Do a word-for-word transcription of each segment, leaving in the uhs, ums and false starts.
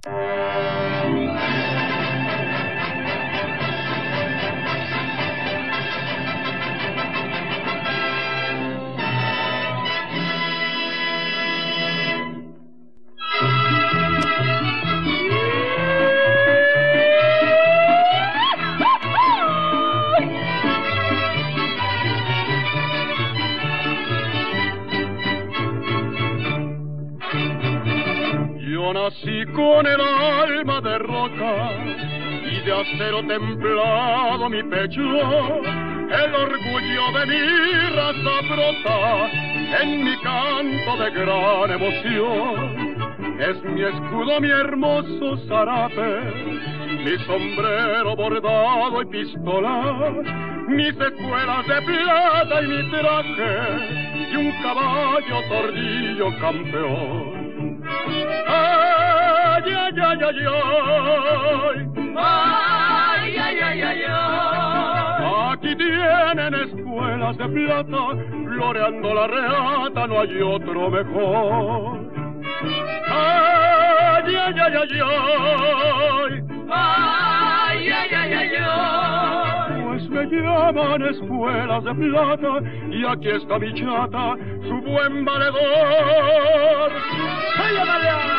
Yo nací con el alma de roca y de acero templado mi pecho. El orgullo de mi raza brota en mi canto de gran emoción. Es mi escudo, mi hermoso zarape, mi sombrero bordado y pistola, mis espuelas de plata y mi traje, y un caballo tordillo campeón. Ay, ay, ay, ay, ay, ay, ay, ay, ay, ay. Aquí tienen escuelas de plata, floreando la reata, no hay otro mejor. Ay, ay, ay, ay, ay, ay, ay, ay, ay, ay. Pues me llaman escuelas de plata, y aquí está mi chata, su buen valedor. ¡Ay, Amalia!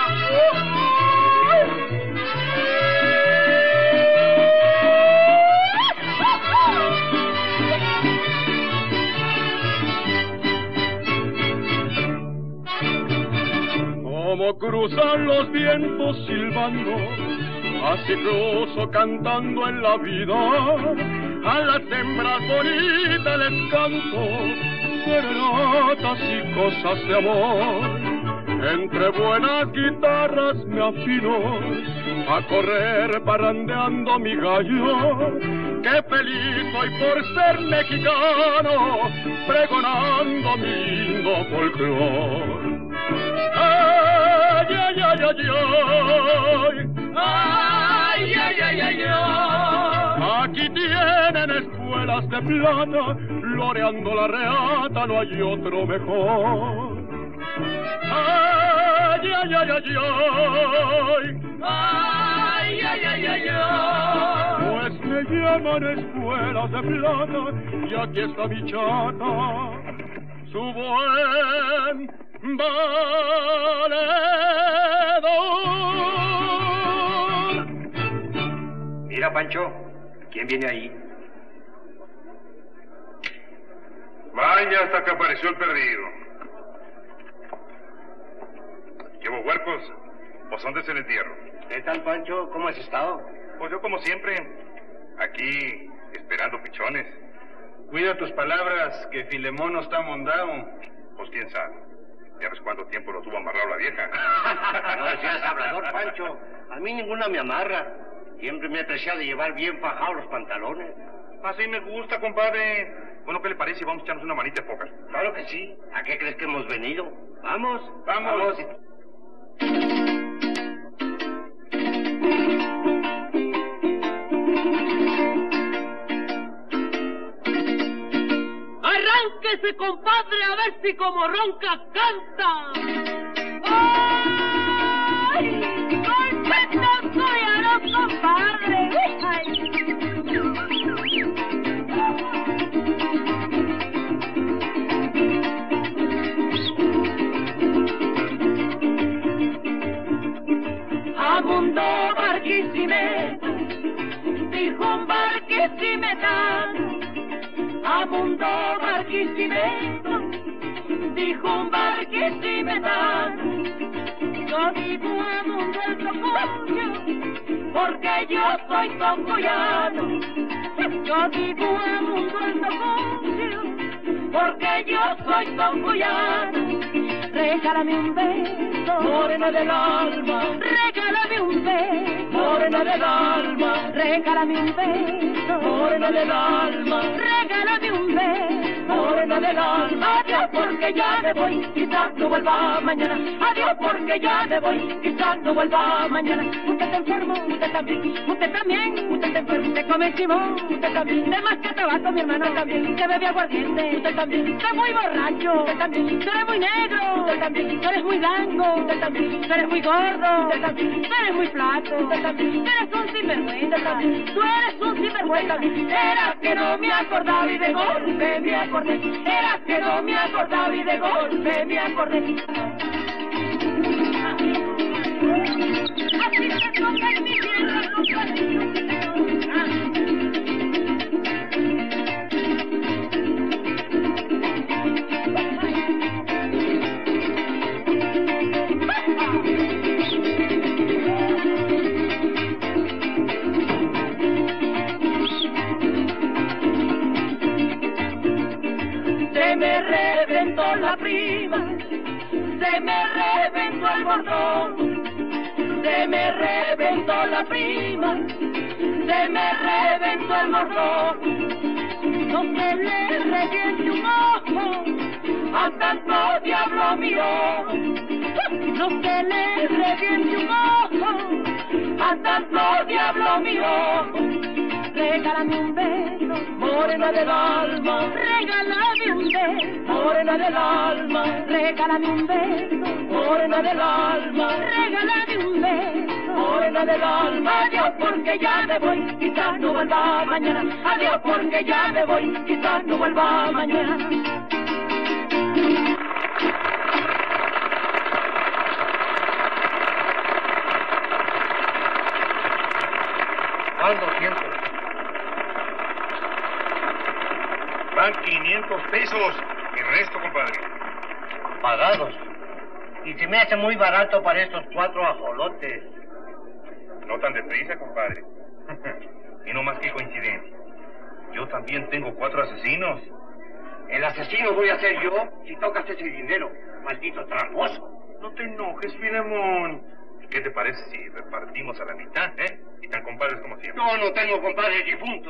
Como cruzan los vientos silbando, así cruzo cantando en la vida. A las hembras bonitas les canto serenatas y cosas de amor. Entre buenas guitarras me afino a correr parrandeando mi gallo. Qué feliz soy por ser mexicano, pregonando mi lindo folclor. Ay, ay, ay, ay, ay, ay, ay, ay, ay, ay. Aquí tienen escuelas de plata, floreando la reata, no hay otro mejor. Ay, ay, ay, ay, ay, ay, ay, ay, ay, ay. Pues me llaman escuelas de plata, y aquí está mi chata, su buen valedor. Mira, Pancho, ¿quién viene ahí? Vaya, hasta que apareció el perdido. ¿Llevo huercos? ¿O son de ese entierro? ¿Qué tal, Pancho? ¿Cómo has estado? Pues yo, como siempre, aquí, esperando pichones. Cuida tus palabras, que Filemón no está mondado. Pues quién sabe. Ya ves cuánto tiempo lo tuvo amarrado la vieja. No seas hablador, Pancho. A mí ninguna me amarra. Siempre me he apreciado de llevar bien fajados los pantalones. Así me gusta, compadre. Bueno, ¿qué le parece? Vamos a echarnos una manita de póker. Claro que sí. ¿A qué crees que hemos venido? Vamos. Vamos. Vamos. Arránquese, compadre, a ver si como ronca canta. ¡Ay! ¡Golpeta soy a los compadre! ¡Ay! Abundo Barquisimeto, dijo un barquisimetano. Abundo Barquisimeto, dijo un barquisimetano. Yo digo abundo el tocuyo, porque yo soy tocuyano. Yo digo abundo el tocuyo, porque yo soy tocuyano. Regálame un beso, morena del alma. Regálame un beso, morena del alma. Regálame un beso, morena del alma. Regálame un beso, morena del alma. Adiós porque ya me voy, quizás no vuelva mañana. Adiós porque ya me voy, quizás no vuelva mañana. Usted está enfermo, usted también, usted también, usted está enfermo, usted come chimón, usted también, de más que tabaco mi hermana también, usted bebe aguardiente, usted también, usted es muy borracho, usted también, tú eres muy negro, usted también, tú eres muy blanco, usted también, tú eres muy gordo, usted también, tú eres muy flaco, usted también, tú eres un sinvergüenza, tú eres un sinvergüenza. Era que no me acordaba y de golpe me acordé, era que no me acordaba y de golpe me acordé. Así se toca en mi tierra los caminos. Se me reventó la prima, se me reventó el bordón, se me reventó la prima, se me reventó el bordón. No se le reviente un ojo a tanto diablo mío, no se le reviente un ojo a tanto diablo mío. Regálame un beso, morena del alma, regálame un beso, morena del alma, regálame un beso, morena del alma, regálame un beso, morena del alma. Adiós porque ya me voy, quizás no vuelva mañana. Adiós porque ya me voy, quizás no vuelva mañana. Van doscientos. Van quinientos pesos. El resto, compadre. Pagados. Y se me hace muy barato para estos cuatro ajolotes. No tan deprisa, compadre. Y no más que coincidencia. Yo también tengo cuatro asesinos. El asesino voy a ser yo si tocas ese dinero, maldito tramposo. No te enojes, Filemón. ¿Qué te parece si repartimos a la mitad, eh? Y tan compadres como siempre. Yo no tengo compadres difuntos.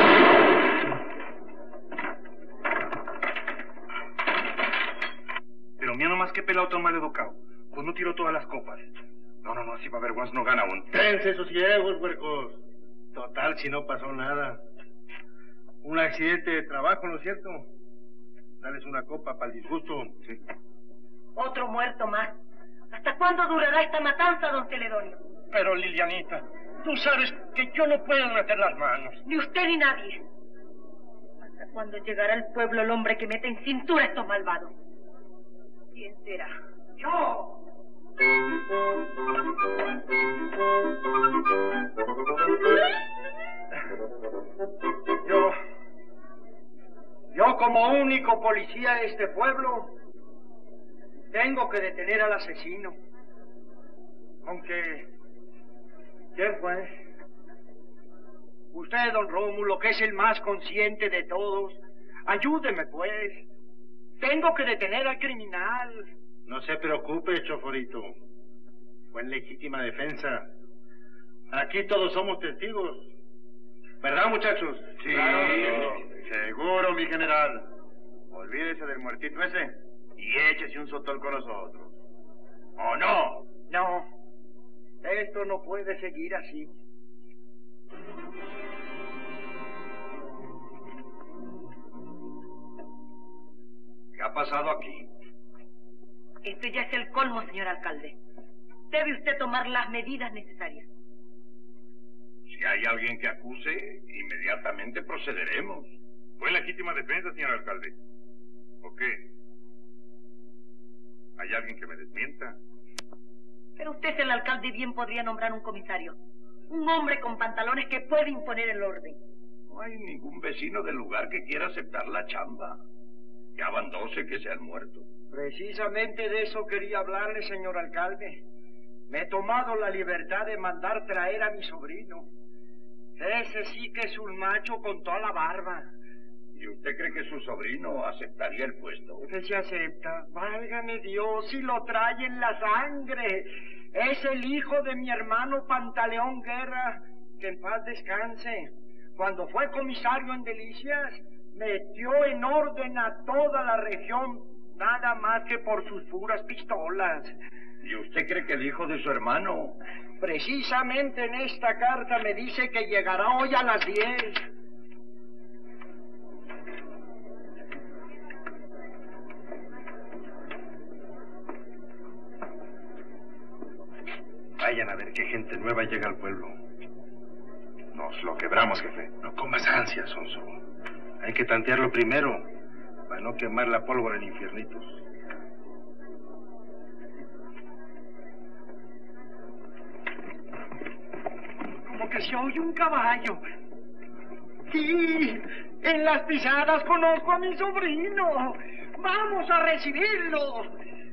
Pero mira nomás que pelado tan mal educado. Pues no tiró todas las copas. No, no, no, si va a haber once no gana aún. Dense sosiegos, puercos. Total, si no pasó nada. Un accidente de trabajo, ¿no es cierto? Dales una copa para el disgusto. Sí. Otro muerto más. ¿Hasta cuándo durará esta matanza, don Celedonio? Pero, Lilianita, tú sabes que yo no puedo meter las manos. Ni usted ni nadie. ¿Hasta cuándo llegará al pueblo el hombre que mete en cintura a estos malvados? ¿Quién será? ¡Yo! Yo... Yo como único policía de este pueblo... tengo que detener al asesino. Aunque... ¿quién fue? Usted, don Rómulo, que es el más consciente de todos. Ayúdeme, pues. Tengo que detener al criminal. No se preocupe, choforito. Fue en legítima defensa. Aquí todos somos testigos. ¿Verdad, muchachos? Sí. Claro. Seguro, mi general. Olvídese del muertito ese y échese un sotol con nosotros. ¿O no? No. Esto no puede seguir así. ¿Qué ha pasado aquí? Este ya es el colmo, señor alcalde. Debe usted tomar las medidas necesarias. Si hay alguien que acuse, inmediatamente procederemos. Fue legítima defensa, señor alcalde. ¿O qué? ¿Hay alguien que me desmienta? Pero usted es el alcalde y bien podría nombrar un comisario. Un hombre con pantalones que puede imponer el orden. No hay ningún vecino del lugar que quiera aceptar la chamba. Ya van doce que se han muerto. Precisamente de eso quería hablarle, señor alcalde. Me he tomado la libertad de mandar traer a mi sobrino. Ese sí que es un macho con toda la barba. ¿Y usted cree que su sobrino aceptaría el puesto? ¿Qué se acepta? Válgame Dios, si lo trae en la sangre. Es el hijo de mi hermano Pantaleón Guerra, que en paz descanse. Cuando fue comisario en Delicias, metió en orden a toda la región Nada más que por sus puras pistolas. ¿Y usted cree que el hijo de su hermano? Precisamente en esta carta me dice que llegará hoy a las diez. Vayan a ver qué gente nueva llega al pueblo. Nos lo quebramos, jefe. No comas ansias, Sonso. Hay que tantearlo primero, para no quemar la pólvora en infiernitos. Como que se oye un caballo. Sí, en las pisadas conozco a mi sobrino. Vamos a recibirlo.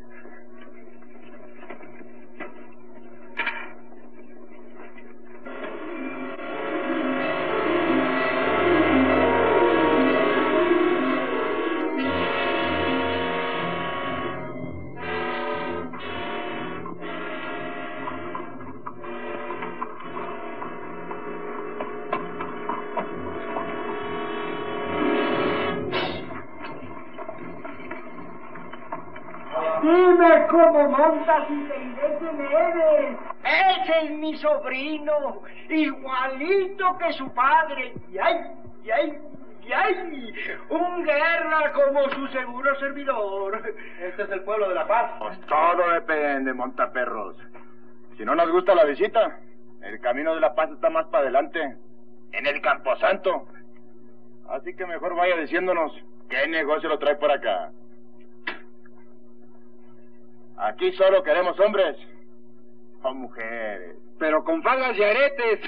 Dime cómo montas y te diré quién eres. Ese es mi sobrino, igualito que su padre. Y ay, y ay, y ay, un guerra como su seguro servidor. Este es el pueblo de La Paz. Pues todo depende, montaperros. Si no nos gusta la visita, el camino de La Paz está más para adelante, en el Camposanto. Así que mejor vaya diciéndonos qué negocio lo trae por acá. Aquí solo queremos hombres o mujeres. Pero con faldas y aretes.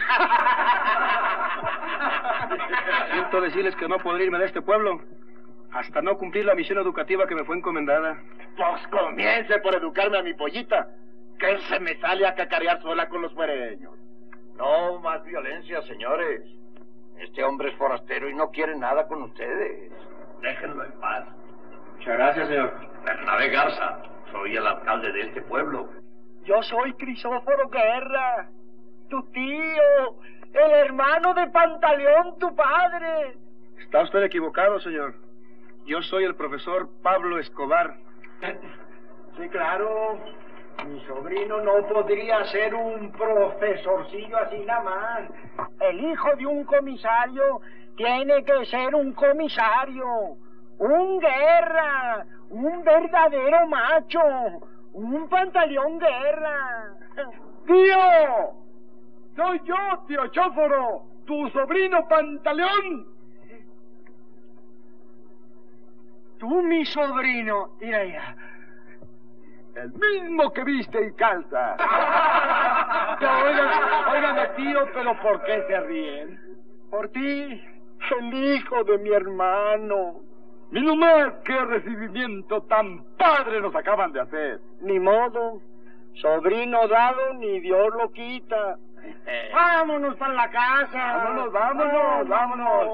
Siento decirles que no podré irme de este pueblo hasta no cumplir la misión educativa que me fue encomendada. Pues comience por educarme a mi pollita, que se me sale a cacarear sola con los fuereños. No más violencia, señores. Este hombre es forastero y no quiere nada con ustedes. Déjenlo en paz. Muchas gracias, señor. Bernabé Garza, soy el alcalde de este pueblo. Yo soy Crisóforo Guerra, tu tío, el hermano de Pantaleón, tu padre. Está usted equivocado, señor. Yo soy el profesor Pablo Escobar. Sí, claro. Mi sobrino no podría ser un profesorcillo así nada más. El hijo de un comisario tiene que ser un comisario. Un Guerra, un verdadero macho, un Pantaleón Guerra. ¡Tío! ¡Soy yo, tío Chóforo, tu sobrino Pantaleón! Tú, mi sobrino, mira ya. El mismo que viste y calza. Oigan, oigan, tío, pero ¿por qué se ríen? Por ti, el hijo de mi hermano. Ni más qué recibimiento tan padre nos acaban de hacer. Ni modo, sobrino dado ni Dios lo quita. Vámonos para la casa. Vámonos, vámonos, vámonos.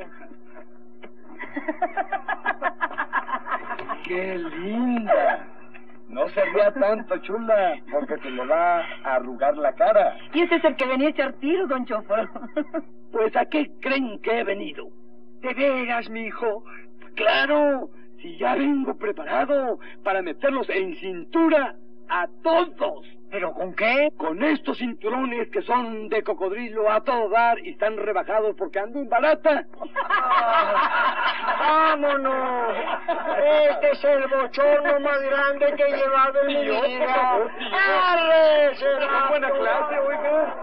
Qué linda. No se ría tanto, chula, porque te le va a arrugar la cara. Y ese es el que venía a echar tiro, don Chóforo. Pues, ¿a qué creen que he venido? ¿De veras, mi hijo? Claro, si ya vengo preparado para meterlos en cintura a todos. ¿Pero con qué? Con estos cinturones que son de cocodrilo a todo dar y están rebajados porque ando en barata. ¡Vámonos! Este es el bochorno más grande que he llevado en mi vida. ¡Arre, será! Buena clase, oiga.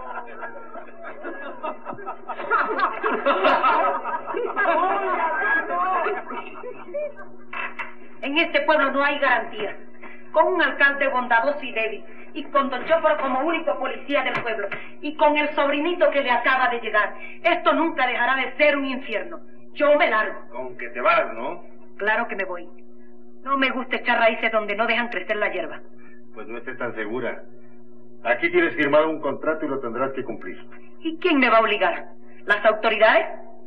En este pueblo no hay garantía. Con un alcalde bondadoso y débil, y con don Chóforo como único policía del pueblo, y con el sobrinito que le acaba de llegar, esto nunca dejará de ser un infierno. Yo me largo. Con que te vas, ¿no? Claro que me voy. No me gusta echar raíces donde no dejan crecer la hierba. Pues no estés tan segura. Aquí tienes firmado un contrato y lo tendrás que cumplir. ¿Y quién me va a obligar? ¿Las autoridades?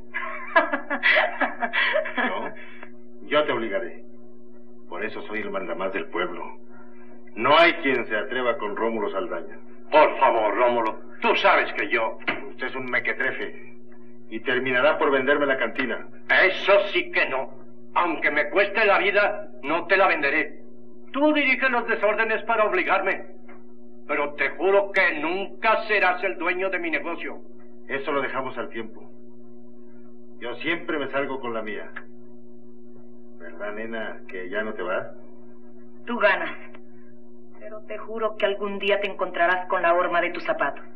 No, yo te obligaré. Por eso soy el mandamás del pueblo. No hay quien se atreva con Rómulo Saldaña. Por favor, Rómulo, tú sabes que yo... Usted es un mequetrefe y terminará por venderme la cantina. Eso sí que no. Aunque me cueste la vida, No te la venderé. Tú diriges los desórdenes para obligarme. Pero te juro que nunca serás el dueño de mi negocio. Eso lo dejamos al tiempo. Yo siempre me salgo con la mía. ¿Verdad, nena, que ya no te vas? Tú ganas. Pero te juro que algún día te encontrarás con la horma de tus zapatos.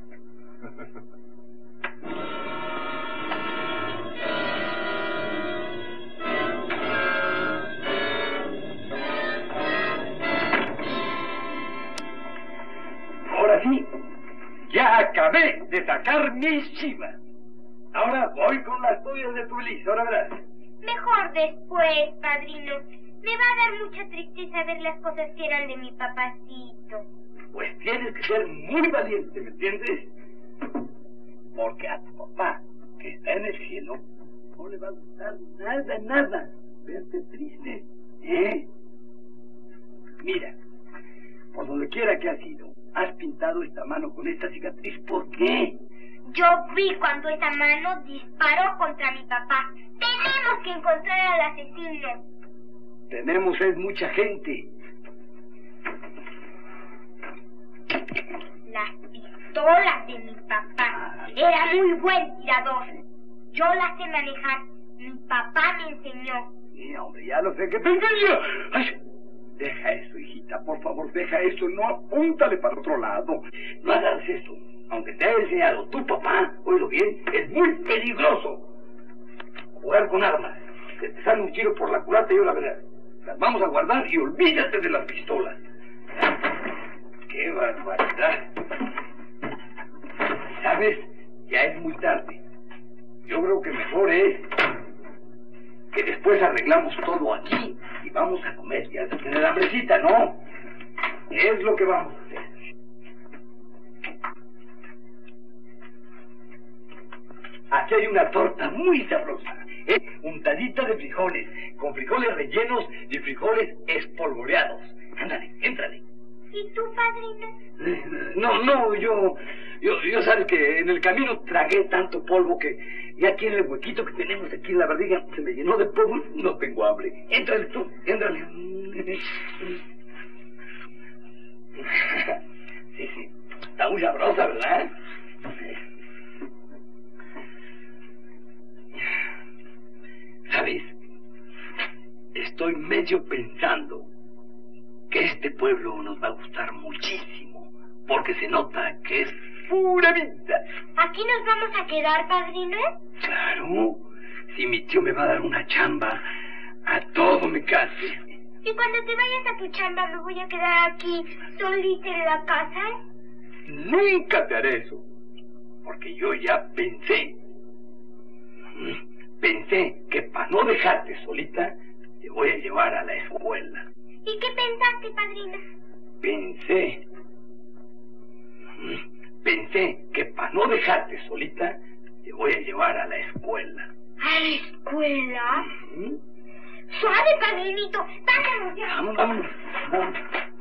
Ahora sí, ya acabé de sacar mis chivas. Ahora voy con las tuyas de tu Liz, ahora verás. Mejor después, padrino. Me va a dar mucha tristeza ver las cosas que eran de mi papacito. Pues tienes que ser muy valiente, ¿me entiendes? Porque a tu papá, que está en el cielo, no le va a gustar nada, nada verte triste, ¿eh? Mira, por donde quiera que has ido, has pintado esta mano con esta cicatriz. ¿Por qué? Yo vi cuando esa mano disparó contra mi papá. Tenemos que encontrar al asesino. Tenemos es mucha gente. Las pistolas de mi papá. Era muy buen tirador. Yo las sé manejar. Mi papá me enseñó. Sí, hombre, ya lo sé que te engaña. Ay, deja eso, hijita, por favor, deja eso. No apúntale para otro lado. No hagas eso. Aunque te haya enseñado tu papá, oído bien, es muy peligroso. Jugar con armas. Que te sale un tiro por la culata, yo la verdad. Las vamos a guardar y olvídate de las pistolas. ¡Qué barbaridad! ¿Sabes? Ya es muy tarde. Yo creo que mejor es que después arreglamos todo aquí y vamos a comer. Ya de tener hambrecita, ¿no? Es lo que vamos a hacer. Aquí hay una torta muy sabrosa, ¿eh? Untadita de frijoles, con frijoles rellenos y frijoles espolvoreados. Ándale, éntrale. ¿Y tú, padrino? No, no, yo, yo, yo sabes que en el camino tragué tanto polvo que ya aquí en el huequito que tenemos aquí en la barriga se me llenó de polvo. No tengo hambre. Éntrale tú, éntrale. Sí, sí, está muy sabrosa, ¿verdad? ¿Sabes? Estoy medio pensando que este pueblo nos va a gustar muchísimo, porque se nota que es pura vida. ¿Aquí nos vamos a quedar, padrino? Claro, si mi tío me va a dar una chamba, a todo me case. ¿Y cuando te vayas a tu chamba me voy a quedar aquí solita en la casa? Nunca te haré eso, porque yo ya pensé, pensé que para no dejarte solita, te voy a llevar a la escuela. ¿Y qué pensaste, padrino? Pensé, pensé que para no dejarte solita, te voy a llevar a la escuela. ¿A la escuela? Uh-huh. Suave, padrinito, vámonos ya. Vamos, vámonos, vamos.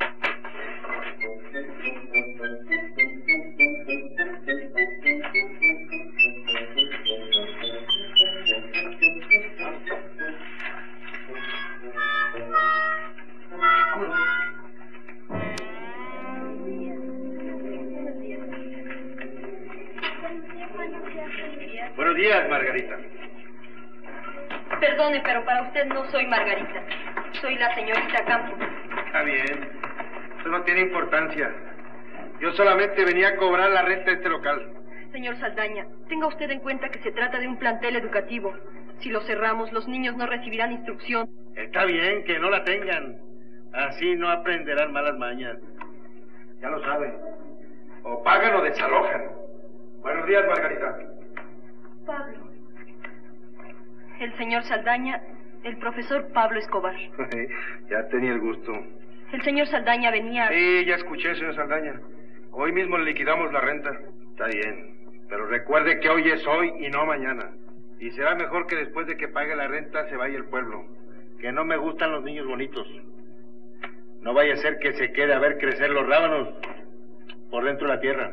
Buenos días, Margarita. Perdone, pero para usted no soy Margarita. Soy la señorita Campo. Está bien. Eso no tiene importancia. Yo solamente venía a cobrar la renta de este local. Señor Saldaña, tenga usted en cuenta que se trata de un plantel educativo. Si lo cerramos, los niños no recibirán instrucción. Está bien que no la tengan. Así no aprenderán malas mañas. Ya lo saben. O pagan o desalojan. Buenos días, Margarita. Pablo. El señor Saldaña, el profesor Pablo Escobar. Ya tenía el gusto. El señor Saldaña venía... Sí, ya escuché, señor Saldaña. Hoy mismo le liquidamos la renta. Está bien. Pero recuerde que hoy es hoy y no mañana. Y será mejor que después de que pague la renta se vaya el pueblo. Que no me gustan los niños bonitos. No vaya a ser que se quede a ver crecer los rábanos por dentro de la tierra.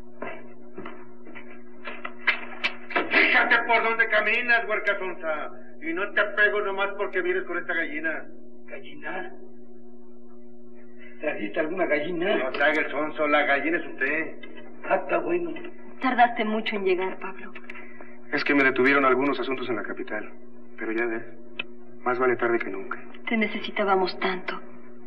Fíjate por dónde caminas, huerca sonsa. Y no te pego nomás porque vienes con esta gallina. ¿Gallina? ¿Trajiste alguna gallina? No se haga el sonso, la gallina es usted. Ah, está bueno. Tardaste mucho en llegar, Pablo. Es que me detuvieron algunos asuntos en la capital. Pero ya ves, más vale tarde que nunca. Te necesitábamos tanto.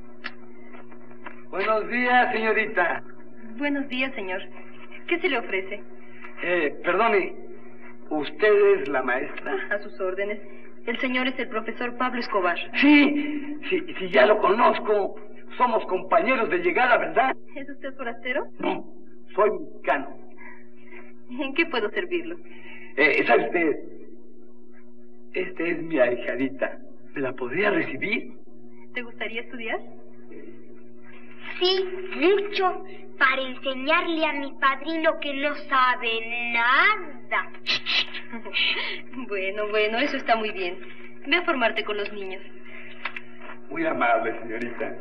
Buenos días, señorita. Buenos días, señor. ¿Qué se le ofrece? Eh, perdone, ¿usted es la maestra? A sus órdenes. El señor es el profesor Pablo Escobar. Sí, sí, sí, ya lo conozco. Somos compañeros de llegada, ¿verdad? ¿Es usted forastero? No, soy mexicano. ¿En qué puedo servirlo? Eh, ¿sabe usted? Esta es mi ahijadita. ¿Me la podría recibir? ¿Te gustaría estudiar? Sí, mucho, para enseñarle a mi padrino que no sabe nada. Bueno, bueno, eso está muy bien. Ve a formarte con los niños. Muy amable, señorita.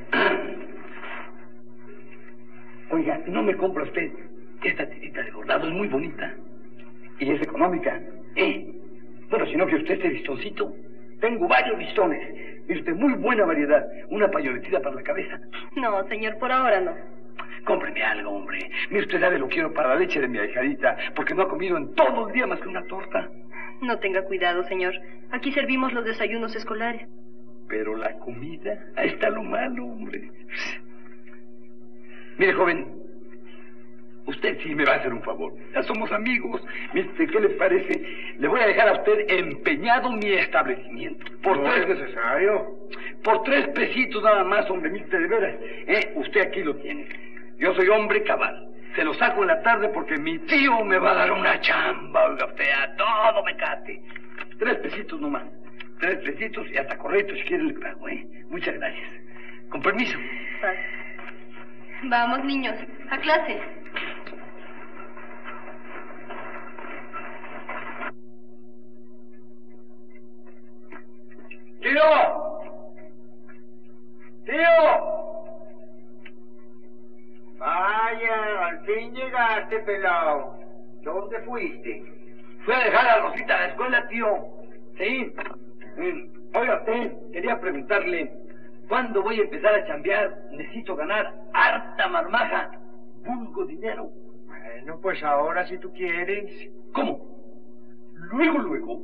Oiga, ¿no me compra usted esta tirita de bordado? Es muy bonita. Y es económica, ¿eh? Bueno, si no que usted este listoncito. Tengo varios listones. Mire usted, muy buena variedad. Una payoletita para la cabeza. No, señor, por ahora no. Cómpreme algo, hombre. Mire usted, sabe, lo quiero para la leche de mi ahijadita, porque no ha comido en todo el día más que una torta. No tenga cuidado, señor. Aquí servimos los desayunos escolares. Pero la comida, ahí está lo malo, hombre. Mire, joven, usted sí me va a hacer un favor. Ya somos amigos. Mire, ¿qué le parece? Le voy a dejar a usted empeñado mi establecimiento. Por No tres, es necesario. Por tres pesitos nada más, hombre, mire, de veras. ¿Eh? Usted aquí lo tiene. Yo soy hombre cabal. Se lo saco en la tarde porque mi tío me va a dar una chamba, oiga usted, a todo me cate. Tres pesitos nomás. Tres pesitos y hasta correcto si quiere le pago, ¿eh? Muchas gracias. Con permiso. Vamos, niños, a clase. ¡Tío! ¡Tío! Vaya, al fin llegaste, pelao. ¿Dónde fuiste? Fui a dejar a Rosita a la escuela, tío. Sí. Mm, Oiga, usted, quería preguntarle, ¿cuándo voy a empezar a chambear? Necesito ganar harta marmaja, vulgo dinero. Bueno, pues ahora si tú quieres. ¿Cómo? Luego, luego.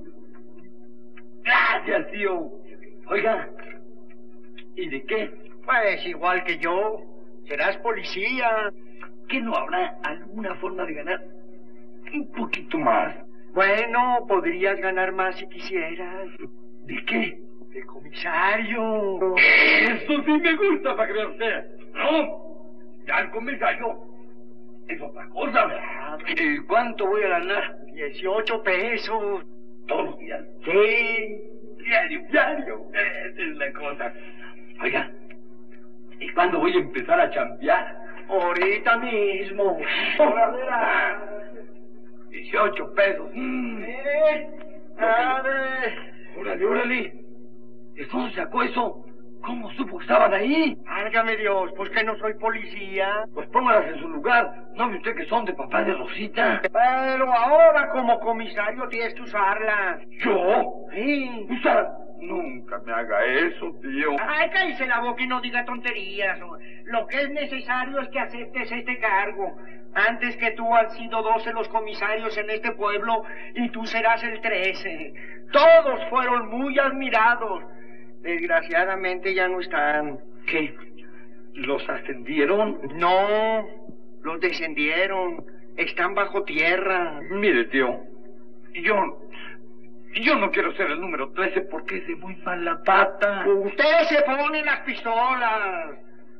Gracias, tío. Oiga, ¿y de qué? Pues igual que yo. Serás policía. ¿Que no habrá alguna forma de ganar un poquito más? Bueno, podrías ganar más si quisieras. ¿De qué? De comisario. Eso sí me gusta, para creer usted. No, ya el comisario es otra cosa. ¿Y cuánto voy a ganar? Dieciocho pesos. ¿Todos los días? Sí. Diario, diario. Esa es la cosa. Oiga, ¿y cuándo voy a empezar a chambear? Ahorita mismo. Ahora verás. Dieciocho pesos. Mm. ¿Eh? A ver. Órale, órale. ¿De dónde sacó eso? ¿Cómo supo que estaban ahí? Válgame Dios, pues que no soy policía. Pues póngalas en su lugar. ¿No ve usted que son de papá de Rosita? Pero ahora como comisario tienes que usarlas. ¿Yo? Sí. ¿Usar? Nunca me haga eso, tío. Ay, cállese la boca y no diga tonterías. Lo que es necesario es que aceptes este cargo. Antes que tú han sido doce los comisarios en este pueblo y tú serás el trece. Todos fueron muy admirados. Desgraciadamente ya no están. ¿Qué? ¿Los ascendieron? No, los descendieron. Están bajo tierra. Mire, tío, yo... Yo no quiero ser el número trece porque es de muy mala pata. Ustedes se ponen las pistolas.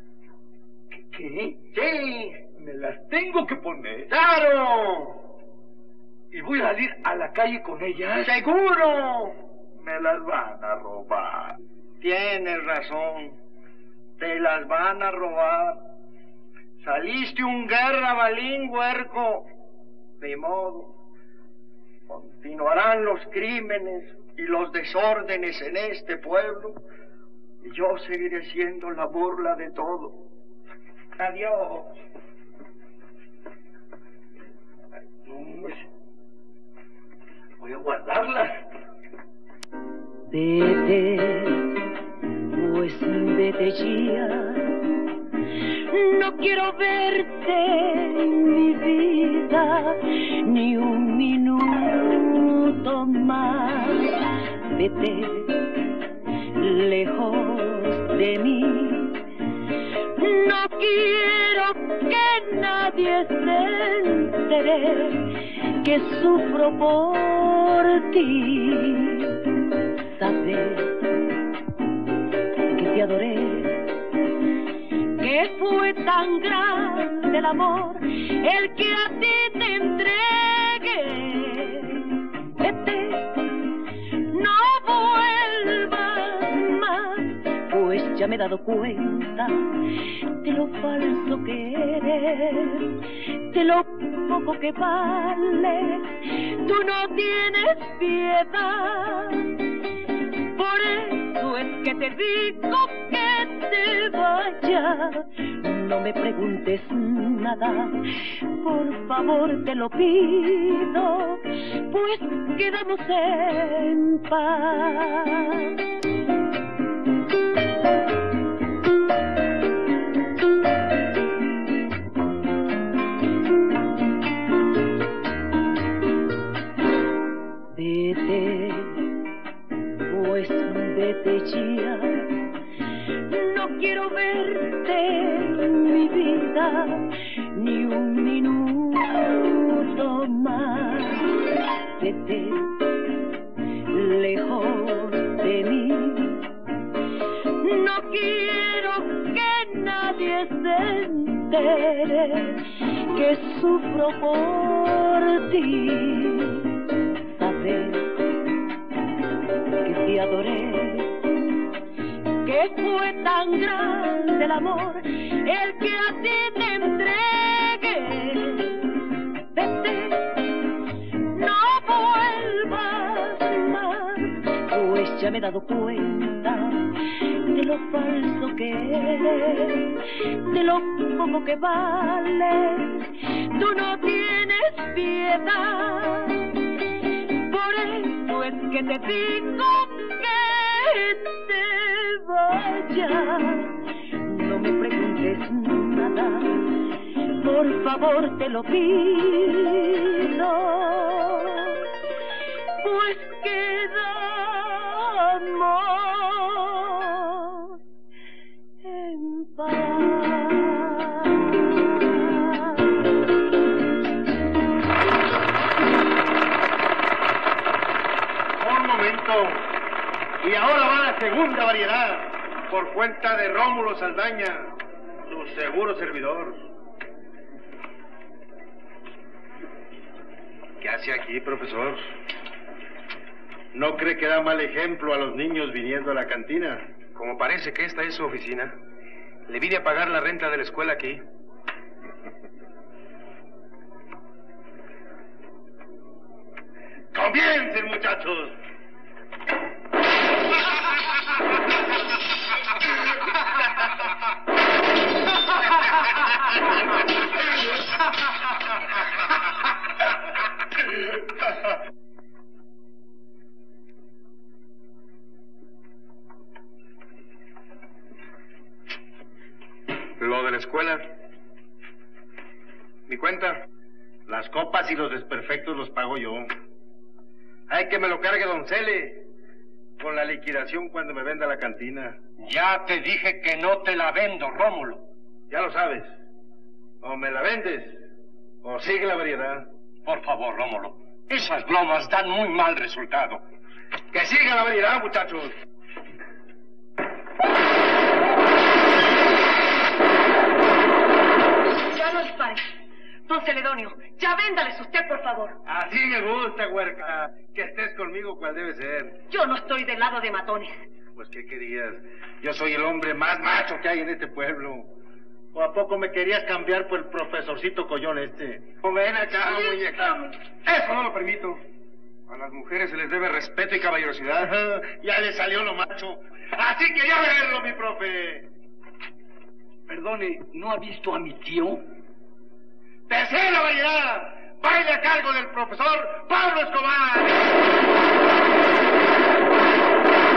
¿Qué? Sí. Me las tengo que poner. ¡Claro! ¿Y voy a salir a la calle con ellas? ¡Seguro! Me las van a robar. Tienes razón. Te las van a robar. Saliste un garrabalín, huerco. De modo. Continuarán los crímenes y los desórdenes en este pueblo. Y yo seguiré siendo la burla de todo. Adiós. Voy a guardarlas. Vete, pues vete ya. No quiero verte en mi vida ni un minuto más. Vete lejos de mí. No quiero que nadie se entere que sufro por ti. Sabes que te adoré, que fue tan grande el amor el que a ti te entregué. Vete, no vuelvas más, pues ya me he dado cuenta de lo falso que eres, de lo poco que vales. Tú no tienes piedad, por eso es que te digo que te vayas. No me preguntes nada, por favor te lo pido, pues quedamos en paz. Vete, pues vete ya. No quiero verte en mi vida ni un minuto más. Vete lejos de mí. No quiero que nadie se entere que sufro por ti. Sabes que te adoré, que fue tan grande el amor el que a ti te entregué. Vete, no vuelvas más, pues ya me he dado cuenta de lo falso que eres, de lo poco que vales. Tú no tienes piedad, por eso es que te digo que te vayas. No me preguntes nada, por favor te lo pido, pues quedamos en paz. Un momento. Y ahora va la segunda variedad, por cuenta de Rómulo Saldaña, su seguro servidor. ¿Qué hace aquí, profesor? ¿No cree que da mal ejemplo a los niños viniendo a la cantina? Como parece que esta es su oficina, le vine a pagar la renta de la escuela aquí. ¡Comiencen, muchachos! Lo de la escuela. ¿Mi cuenta? Las copas y los desperfectos los pago yo. Hay que me lo cargue don Cele, con la liquidación cuando me venda la cantina. Ya te dije que no te la vendo, Rómulo. Ya lo sabes. O me la vendes, o sigue la variedad. Por favor, Rómulo, esas bromas dan muy mal resultado. ¡Que siga la variedad, muchachos! Ya no dispare. Don Celedonio, ya véndales usted, por favor. Así me gusta, huerca. Que estés conmigo cual debe ser. Yo no estoy del lado de matones. Pues, ¿qué querías? Yo soy el hombre más macho que hay en este pueblo. ¿O a poco me querías cambiar por el profesorcito collón este? O ven acá, muñeca. Eso no lo permito. A las mujeres se les debe respeto y caballerosidad. Ya le salió lo macho. Así quería verlo, mi profe. Perdone, ¿no ha visto a mi tío? Tercera variedad. Baile a cargo del profesor Pablo Escobar.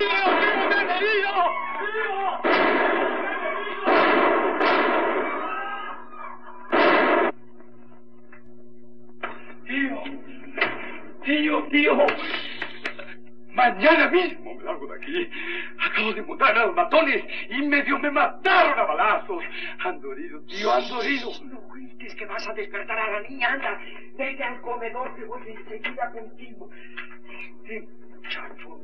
Tío, tío, tío, mañana mismo me largo de aquí. Acabo de encontrar a los matones y medio me mataron a balazos. Ando herido, tío, ando herido. No cuentes que vas a despertar a la niña, anda. Vete al comedor que voy enseguida contigo. Este muchacho,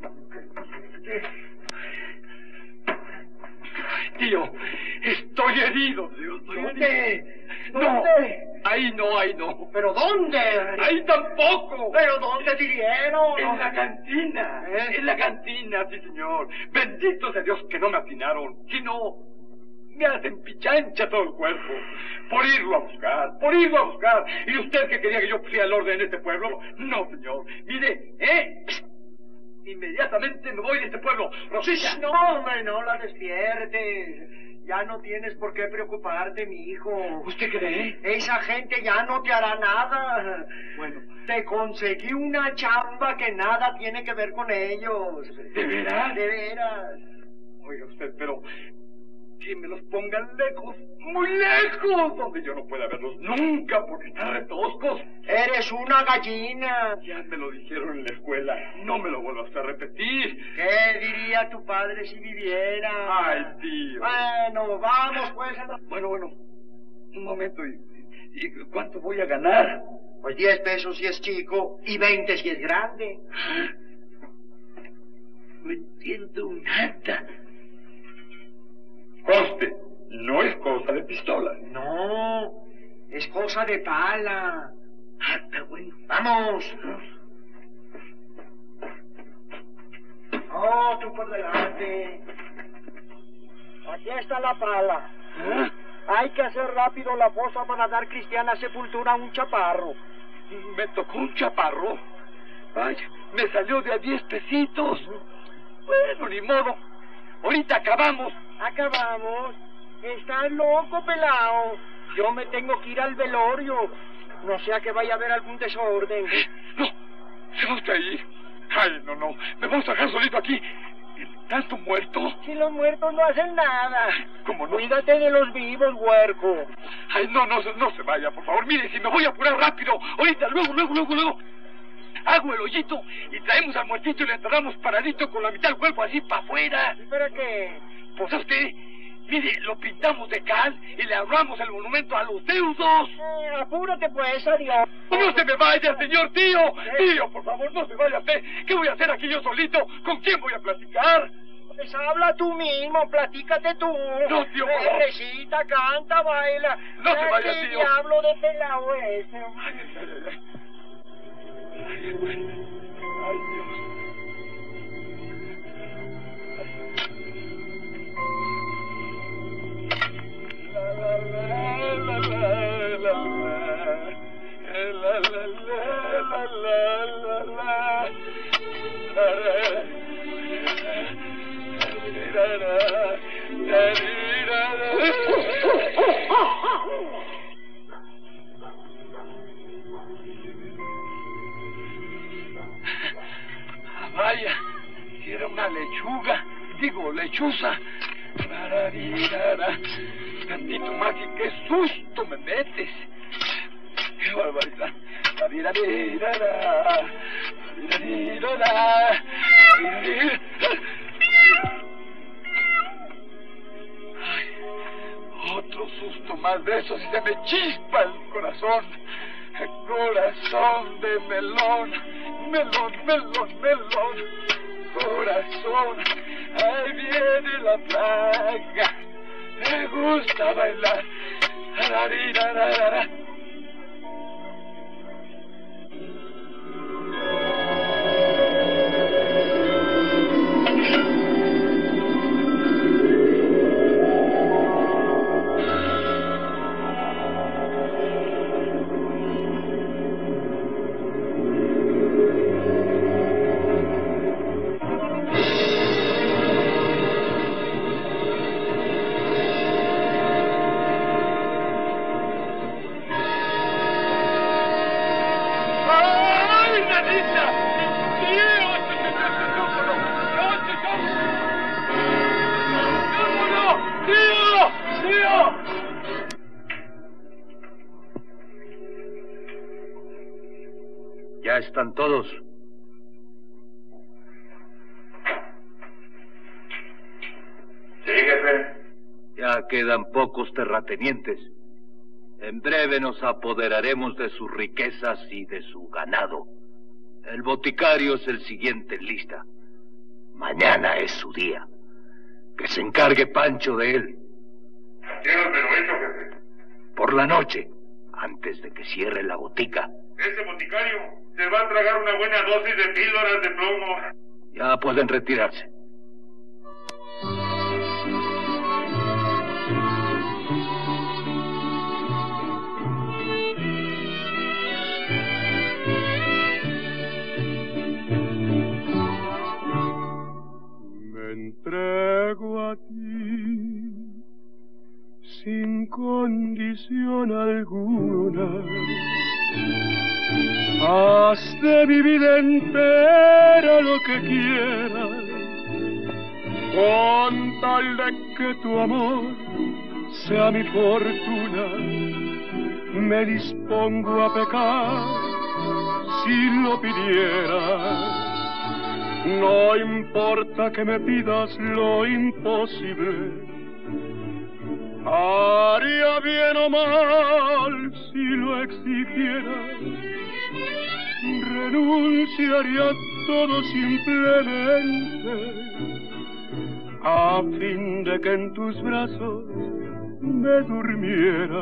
Ay, tío, estoy herido, tío, estoy ¿Dónde? herido. ¿Dónde? No, ahí no, ahí no. ¿Pero dónde? Ahí tampoco. ¿Pero dónde te dieron? En la cantina, ¿Eh? en la cantina, sí señor. Bendito sea Dios que no me atinaron, sino me hacen pichancha todo el cuerpo. Por irlo a buscar, por irlo a buscar. ¿Y usted que quería que yo pusiera el orden en este pueblo? No, señor. Mire, ¿eh? Inmediatamente me voy de este pueblo. Rosita. No, hombre, no la despiertes. Ya no tienes por qué preocuparte, mi hijo. ¿Usted cree? Esa gente ya no te hará nada. Bueno. Te conseguí una chamba que nada tiene que ver con ellos. ¿De veras? De veras. Oiga usted, pero que me los pongan lejos, muy lejos, donde yo no pueda verlos nunca porque están retoscos. Eres una gallina. Ya me lo dijeron en la escuela, no me lo vuelvas a repetir. ¿Qué diría tu padre si viviera? Ay, tío. Bueno, vamos pues. Bueno, bueno, un momento, ¿y, y cuánto voy a ganar? Pues diez pesos si es chico y veinte si es grande. No entiendo nada. Conste, no es cosa de pistola. No, es cosa de pala. Ah, está bueno. ¡Vamos! Oh, tú por delante. Aquí está la pala. ¿Ah? Hay que hacer rápido la fosa para dar cristiana sepultura a un chaparro. Me tocó un chaparro. Vaya, me salió de a diez pesitos. Bueno, ni modo. Ahorita acabamos. Acabamos. Estás loco, pelao. Yo me tengo que ir al velorio. No sea que vaya a haber algún desorden. No, se va usted ahí. Ay, no, no. Me vamos a dejar solito aquí. ¿Tanto muerto? Si los muertos no hacen nada. ¿Cómo no? Cuídate de los vivos, huerco. Ay, no, no, no se vaya, por favor. Mire, si me voy a apurar rápido. Ahorita, luego, luego, luego, luego. Hago el hoyito y traemos al muertito y le enterramos paradito con la mitad del cuerpo así para afuera. ¿Y para qué? Pues a usted, mire, lo pintamos de cal y le ahorramos el monumento a los deudos. Eh, apúrate pues, adiós. No se me vaya, señor tío. Tío, por favor, no se vaya usted. ¿Qué voy a hacer aquí yo solito? ¿Con quién voy a platicar? Pues habla tú mismo, platícate tú. No, tío, por favor. Recita, canta, baila. No se vaya, tío. Diablo de pelao ese. Ay, ay, ay, ay. Ay, ay, Dios. La la la la la la la la la la Vaya, si era una lechuga, digo lechuza. Tantito más y qué susto me metes. Qué barbaridad. Ay, otro susto más de esos y se me chispa el corazón. Corazón de melón, melón, melón, melón. Corazón, ahí viene la plaga. Me gusta bailar. Ararararara. ¡Ay, nanita! ¡Tío! ¡Tío! Ya están todos. Sí, jefe. Ya quedan pocos terratenientes. En breve nos apoderaremos de sus riquezas y de su ganado. El boticario es el siguiente en lista. Mañana es su día. Que se encargue Pancho de él. Llévatelo hecho, jefe. Por la noche, antes de que cierre la botica. Ese boticario se va a tragar una buena dosis de píldoras de plomo. Ya pueden retirarse. Me entrego a ti sin condición alguna. Haz de mi vida entera lo que quieras, con tal de que tu amor sea mi fortuna. Me dispongo a pecar si lo pidieras. No importa que me pidas lo imposible. Haría bien o mal si lo exigieras. Renunciaría a todo simplemente a fin de que en tus brazos me durmiera.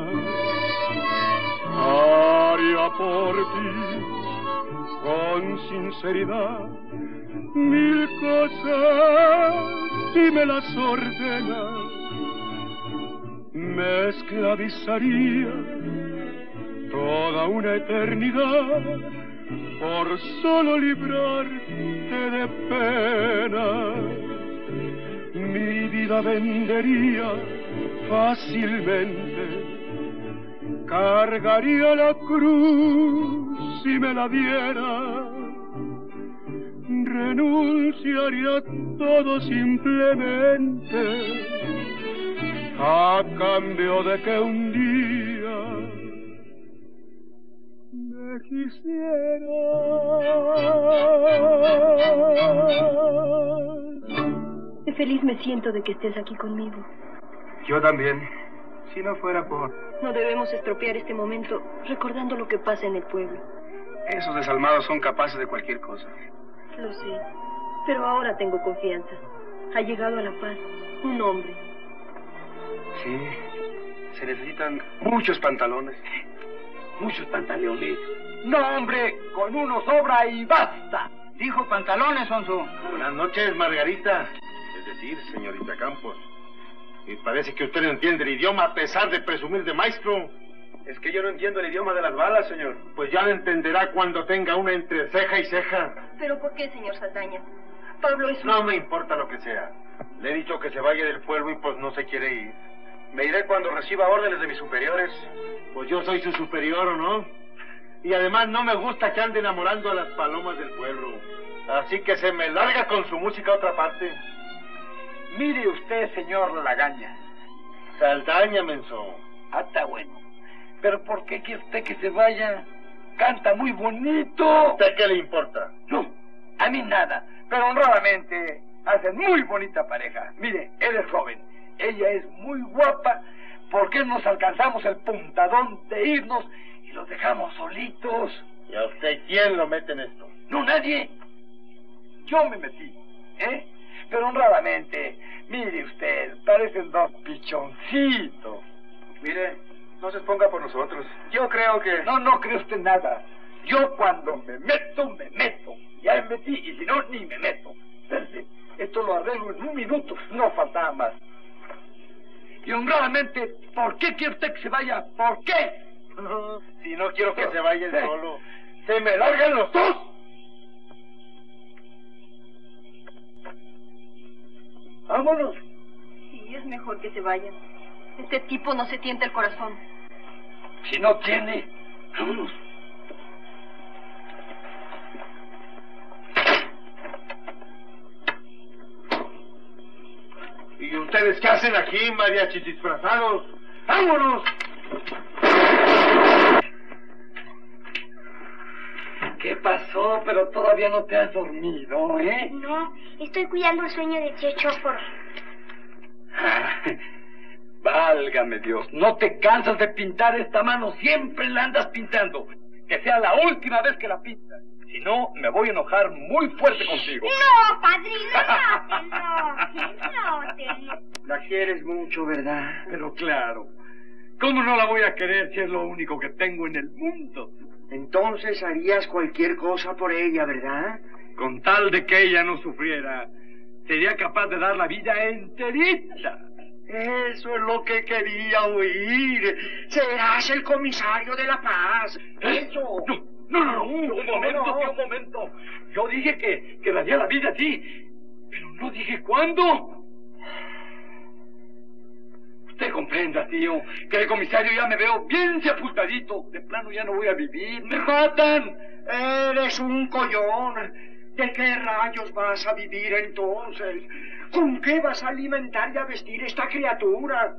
Haría por ti con sinceridad mil cosas si me las ordenas. Me esclavizaría toda una eternidad por solo librarte de pena. Mi vida vendería fácilmente, cargaría la cruz si me la diera. Renunciaría a todo simplemente a cambio de que un día me quisieras. Qué feliz me siento de que estés aquí conmigo. Yo también. Si no fuera por... No debemos estropear este momento recordando lo que pasa en el pueblo. Esos desalmados son capaces de cualquier cosa. Lo sé, pero ahora tengo confianza. Ha llegado a La Paz un hombre. Sí, se necesitan muchos pantalones. Muchos pantalones. No, hombre, con uno sobra y basta. Dijo pantalones, Sonso. Buenas noches, Margarita. Es decir, señorita Campos. Y parece que usted no entiende el idioma a pesar de presumir de maestro. Es que yo no entiendo el idioma de las balas, señor. Pues ya lo entenderá cuando tenga una entre ceja y ceja. ¿Pero por qué, señor Saldaña? Pablo es un... No me importa lo que sea. Le he dicho que se vaya del pueblo y pues no se quiere ir. Me iré cuando reciba órdenes de mis superiores. Pues yo soy su superior, ¿o no? Y además no me gusta que ande enamorando a las palomas del pueblo. Así que se me larga con su música a otra parte. Mire usted, señor Lagaña. Saldaña, menso. Ah, está bueno. Pero ¿por qué quiere usted que se vaya? Canta muy bonito. ¿A usted qué le importa? No, a mí nada. Pero honradamente hacen muy bonita pareja. Mire, él es joven, ella es muy guapa. ¿Por qué nos alcanzamos el puntadón de irnos y los dejamos solitos? ¿Y a usted quién lo mete en esto? No, nadie. Yo me metí, ¿eh? Pero honradamente, mire usted, parecen dos pichoncitos. Mire, no se exponga por nosotros. Yo creo que... No, no cree usted nada. Yo cuando me meto, me meto. Ya me metí, y si no, ni me meto. Espérate, esto lo arreglo en un minuto, no faltaba más. Y honradamente, ¿por qué quiere usted que se vaya? ¿Por qué? Si no quiero que se vaya ¿Eh? solo. ¡Se me largan los dos! ¡Vámonos! Sí, es mejor que se vayan. Este tipo no se tienta el corazón. Si no tiene, vámonos. ¿Y ustedes qué hacen aquí, mariachis disfrazados? ¡Vámonos! ¿Qué pasó? pasó? Pero todavía no te has dormido, ¿eh? No, estoy cuidando el sueño de tío Chóforo. Válgame Dios, no te cansas de pintar esta mano, siempre la andas pintando. Que sea la última vez que la pintas. Si no, me voy a enojar muy fuerte contigo. No, padrino, no te enojes, no te enojes. La quieres mucho, ¿verdad? Pero claro, ¿cómo no la voy a querer si es lo único que tengo en el mundo? Entonces harías cualquier cosa por ella, ¿verdad? Con tal de que ella no sufriera, sería capaz de dar la vida enterita. Eso es lo que quería oír. Serás el comisario de la paz. Eso. No, no, no, no. Un momento, no. tío, un momento. Yo dije que, que daría la vida a ti, pero no dije cuándo. Usted comprenda, tío, que de comisario ya me veo bien sepultadito. De plano ya no voy a vivir. ¡Me matan! Eres un collón. ¿De qué rayos vas a vivir entonces? ¿Con qué vas a alimentar y a vestir esta criatura?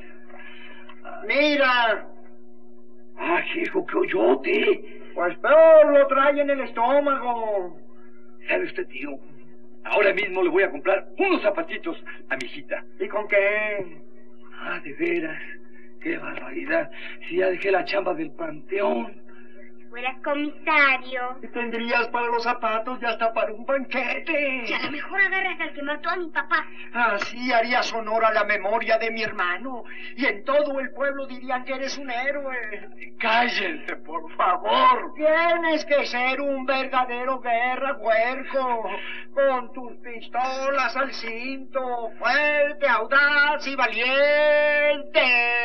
Mira. ¡Ah, hijo, qué hoyote! Pues peor lo trae en el estómago. ¿Sabe usted, tío? Ahora mismo le voy a comprar unos zapatitos a mi hijita. ¿Y con qué? Ah, de veras. ¡Qué barbaridad! Si ya dejé la chamba del panteón. Fueras comisario. Tendrías para los zapatos y hasta para un banquete. Y a lo mejor agarras al que mató a mi papá. Así harías honor a la memoria de mi hermano. Y en todo el pueblo dirían que eres un héroe. Cállense, por favor. Tienes que ser un verdadero guerra, huerco. Con tus pistolas al cinto. Fuerte, audaz y valiente.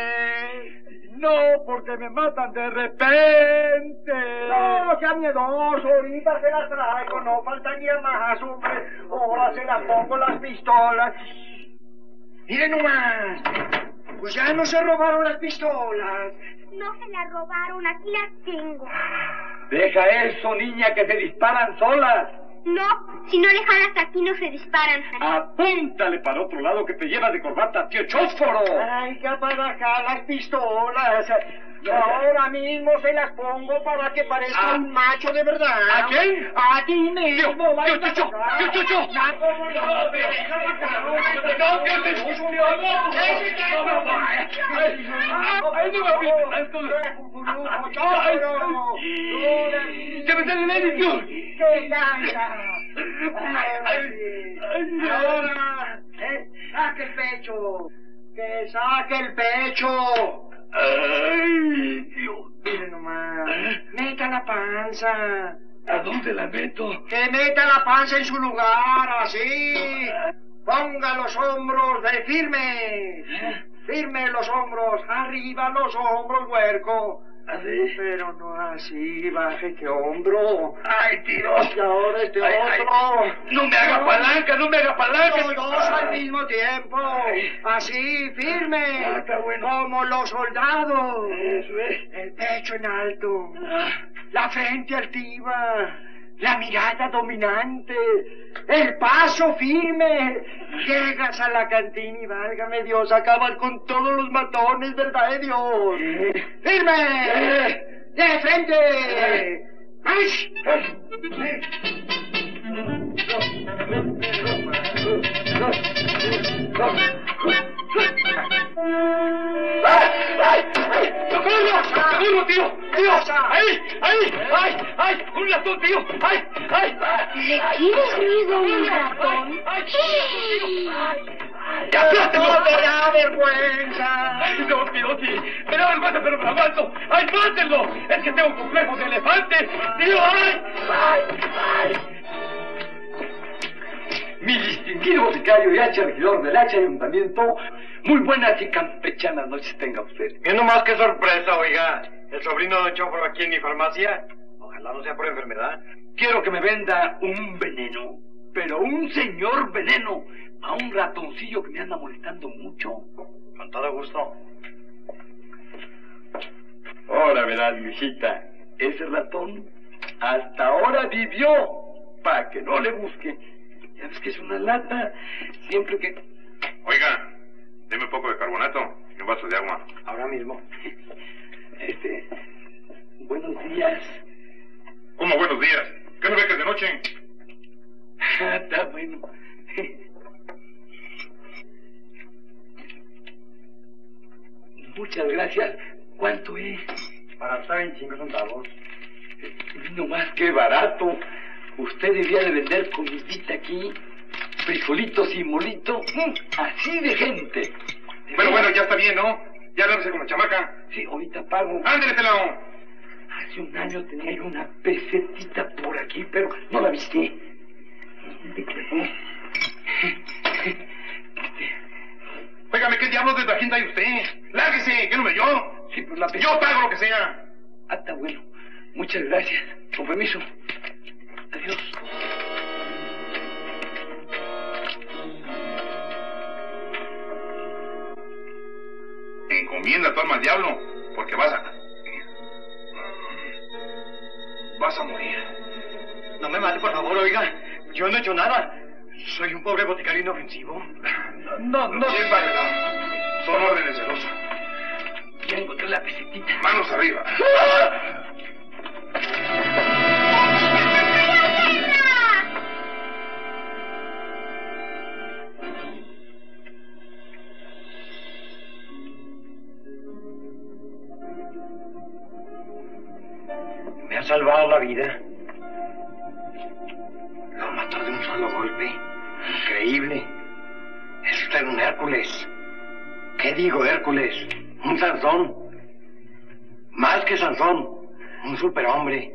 No, porque me matan de repente. No, sea miedoso, ahorita se las traigo, no faltaría más, hombre. Ahora se las pongo las pistolas. Miren nomás, pues ya no se robaron las pistolas. No se las robaron, aquí las tengo. Deja eso, niña, que se disparan solas. No, si no le jalas aquí no se disparan. Apúntale para otro lado que te llevas de corbata, tío Chósforo. Ay, que para acá las pistolas. Ahora mismo se las pongo para que parezca ¿A? un macho de verdad. ¿A quién? A ti mismo. Tío, tío, tío, tío, tío, tío. No, que te... ¡Se me sale el aire, tío! ¡Qué gana! Ahora, eh, saque el pecho. Que saque el pecho. ¡Ay, Dios! Mire nomás. Meta la panza. ¿A dónde la meto? Que meta la panza en su lugar, así. Ponga los hombros de firme. Firme los hombros. Arriba los hombros, huerco. ¿Así? Pero no así, baje este hombro. ¡Ay, tío! Y ahora este ay, otro. Ay. ¡No me haga palanca, no me haga palanca! Los dos al mismo tiempo. Así, firme. Ah, está bueno. Como los soldados. Eso es. El pecho en alto. La frente altiva. La mirada dominante. El paso firme. Llegas a la cantina y válgame Dios, acabas con todos los matones, ¿verdad, Dios? Eh. ¡Firme! Eh. ¡De frente! Eh. ¡Ay! ¡Socorro! ¡Socorro, tío! ¡Tío! ¡Ahí! ¡Ahí! ¡Ay! ¡Ay! ¡Un ratón, tío! ¡Ay! ¡Ay! ¿Le tienes miedo a un ratón? ¡Ay! ¡Ya, aplástalo! ¡No te da vergüenza! ¡Ay, no, tío, sí! ¡Me da vergüenza, pero me aguanto! ¡Ay, mátenlo! ¡Es que tengo un complejo de elefante! ¡Tío, ay! ¡Ay! ¡Ay! Mi distinguido vicario y hacha regidor del hacha ayuntamiento, muy buenas y campechanas noches tenga usted. Bien nomás, qué sorpresa, oiga. El sobrino de Don Chóforo aquí en mi farmacia. Ojalá no sea por enfermedad. Quiero que me venda un veneno, pero un señor veneno, a un ratoncillo que me anda molestando mucho. Con todo gusto. Ahora verás, mijita, ese ratón hasta ahora vivió, para que no le busque. Ya ves que es una lata, siempre que... Oiga, deme un poco de carbonato y un vaso de agua. Ahora mismo. Este... Buenos días. ¿Cómo buenos días? veinticinco centavos. No más que barato. Usted debía de vender comidita aquí, frijolitos y molito, así de gente. Bueno, bueno, ya está bien, ¿no? Ya lárgase con la chamaca. Sí, ahorita pago. ¡Ándale, pelón! Hace un año tenía yo una pesetita por aquí, pero no la viste. ¿Dónde quedó? Óigame, ¿qué diablos de tarjeta hay usted? ¡Lárguese! ¿Qué no me yo? Sí, pues la peseta. Yo pago lo que sea. Ah, está bueno. Muchas gracias. Con permiso. Adiós. Encomienda tu alma al diablo, porque vas a... Vas a morir. No me mate, por favor, oiga. Yo no he hecho nada. Soy un pobre boticario inofensivo. No, no. ¿Quién va a velar? Son órdenes de celosa. Ya encontré la pesetita. Manos arriba. Me ha salvado la vida. Lo mató de un solo golpe. Increíble. Es usted un Hércules. ¿Qué digo, Hércules? Un Sansón. Más que Sansón. Un superhombre.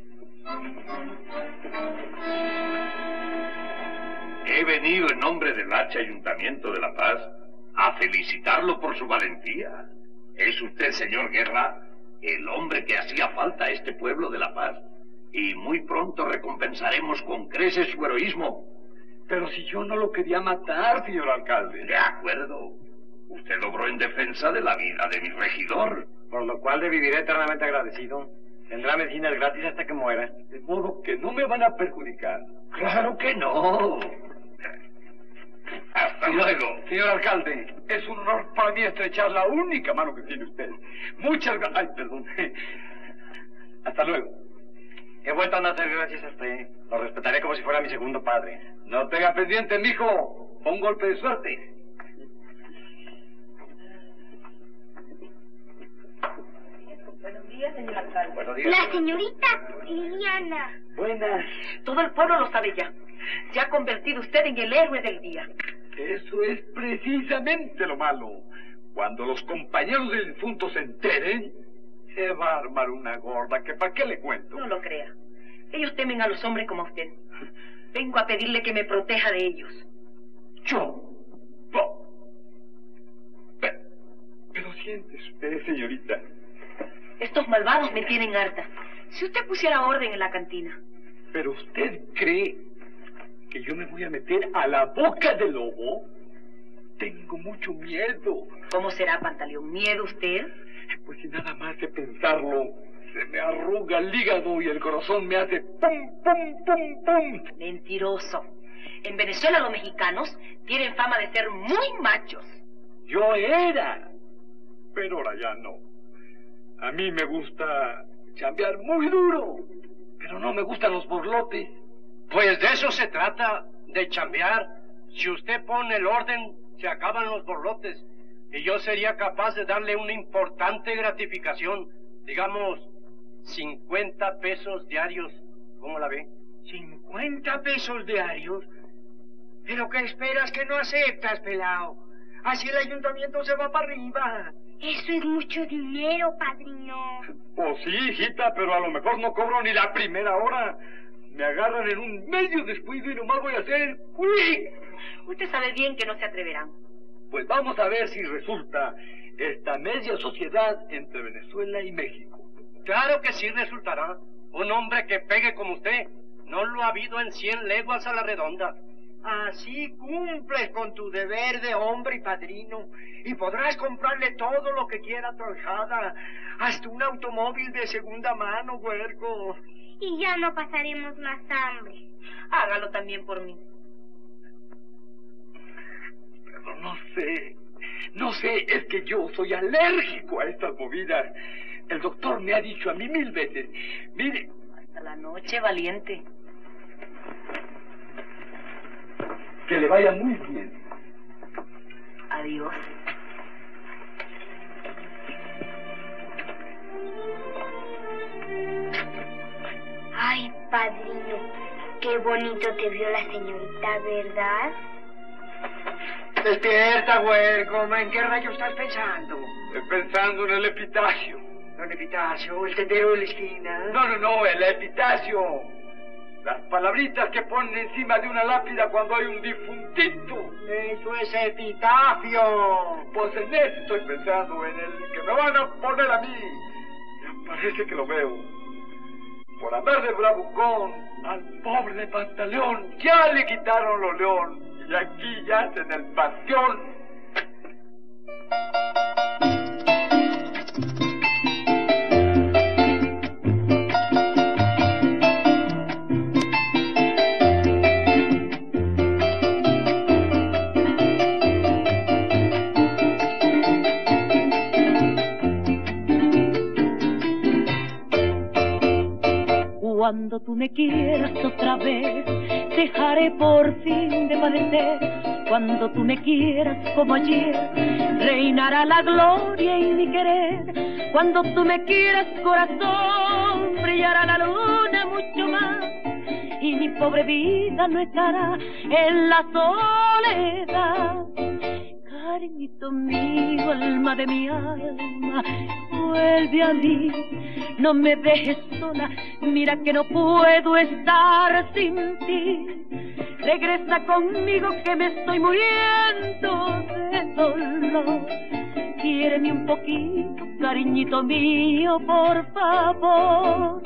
He venido en nombre del H Ayuntamiento de La Paz a felicitarlo por su valentía. Es usted, señor Guerra, el hombre que hacía falta a este pueblo de La Paz. Y muy pronto recompensaremos con creces su heroísmo. Pero si yo no lo quería matar, señor alcalde. De acuerdo. Usted obró en defensa de la vida de mi regidor. Por lo cual le viviré eternamente agradecido. Tendrá medicinas gratis hasta que muera. De modo que no me van a perjudicar. Claro que no. Hasta luego. Señor alcalde, es un honor para mí estrechar la única mano que tiene usted. Muchas gracias. Ay, perdón. Hasta luego. He vuelto a nacer gracias a usted. Lo respetaré como si fuera mi segundo padre. No tenga pendiente, mijo. Un golpe de suerte. Buenos días, señor alcalde. Buenos días. La señorita Liliana. Buenas. Todo el pueblo lo sabe ya. Se ha convertido usted en el héroe del día. Eso es precisamente lo malo. Cuando los compañeros del difunto se enteren, se va a armar una gorda que para qué le cuento. No lo crea. Ellos temen a los hombres como a usted. Vengo a pedirle que me proteja de ellos. ¿Yo? No. Pero, pero siéntese usted, señorita. Estos malvados me tienen harta. Si usted pusiera orden en la cantina. ¿Pero usted cree que yo me voy a meter a la boca del lobo? Tengo mucho miedo. ¿Cómo será, Pantaleón? ¿Miedo usted? Pues si nada más de pensarlo, se me arruga el hígado y el corazón me hace pum, pum, pum, pum. Mentiroso. En Venezuela los mexicanos tienen fama de ser muy machos. Yo era, pero ahora ya no. A mí me gusta chambear muy duro, pero no me gustan los borlotes. Pues de eso se trata, de chambear. Si usted pone el orden, se acaban los borlotes. Y yo sería capaz de darle una importante gratificación. Digamos, cincuenta pesos diarios. ¿Cómo la ve? ¿Cincuenta pesos diarios? ¿Pero qué esperas que no aceptas, pelao? Así el ayuntamiento se va para arriba. Eso es mucho dinero, padrino. Pues sí, hijita, pero a lo mejor no cobro ni la primera hora. Me agarran en un medio descuido y nomás voy a hacer ¡quick! Usted sabe bien que no se atreverán. Pues vamos a ver si resulta esta media sociedad entre Venezuela y México. Claro que sí resultará. Un hombre que pegue como usted no lo ha habido en cien leguas a la redonda. Así cumples con tu deber de hombre y padrino, y podrás comprarle todo lo que quiera a tu ahijada, hasta un automóvil de segunda mano, huerco. Y ya no pasaremos más hambre. Hágalo también por mí. Pero no sé, no sé, es que yo soy alérgico a estas movidas. El doctor me ha dicho a mí mil veces, mire... Hasta la noche, valiente. Que le vaya muy bien. Adiós. padrino. Qué bonito te vio la señorita, ¿verdad? Despierta, huerco. ¿En qué rayo estás pensando? Estoy pensando en el epitafio. ¿El epitafio? ¿El tendero de la esquina? No, no, no, el epitafio. Las palabritas que ponen encima de una lápida cuando hay un difuntito. Eso es epitafio. Pues en eso estoy pensando, en el que me van a poner a mí. Ya parece que lo veo. Por andar de bravucón, al pobre de Pantaleón ya le quitaron los león. Y aquí yacen el panteón. Cuando tú me quieras otra vez, dejaré por fin de padecer. Cuando tú me quieras como ayer, reinará la gloria y mi querer. Cuando tú me quieras, corazón, brillará la luna mucho más. Y mi pobre vida no estará en la soledad. Cariñito mío, alma de mi alma, vuelve a mí, no me dejes sola, mira que no puedo estar sin ti. Regresa conmigo que me estoy muriendo de dolor. Quiéreme un poquito, cariñito mío, por favor.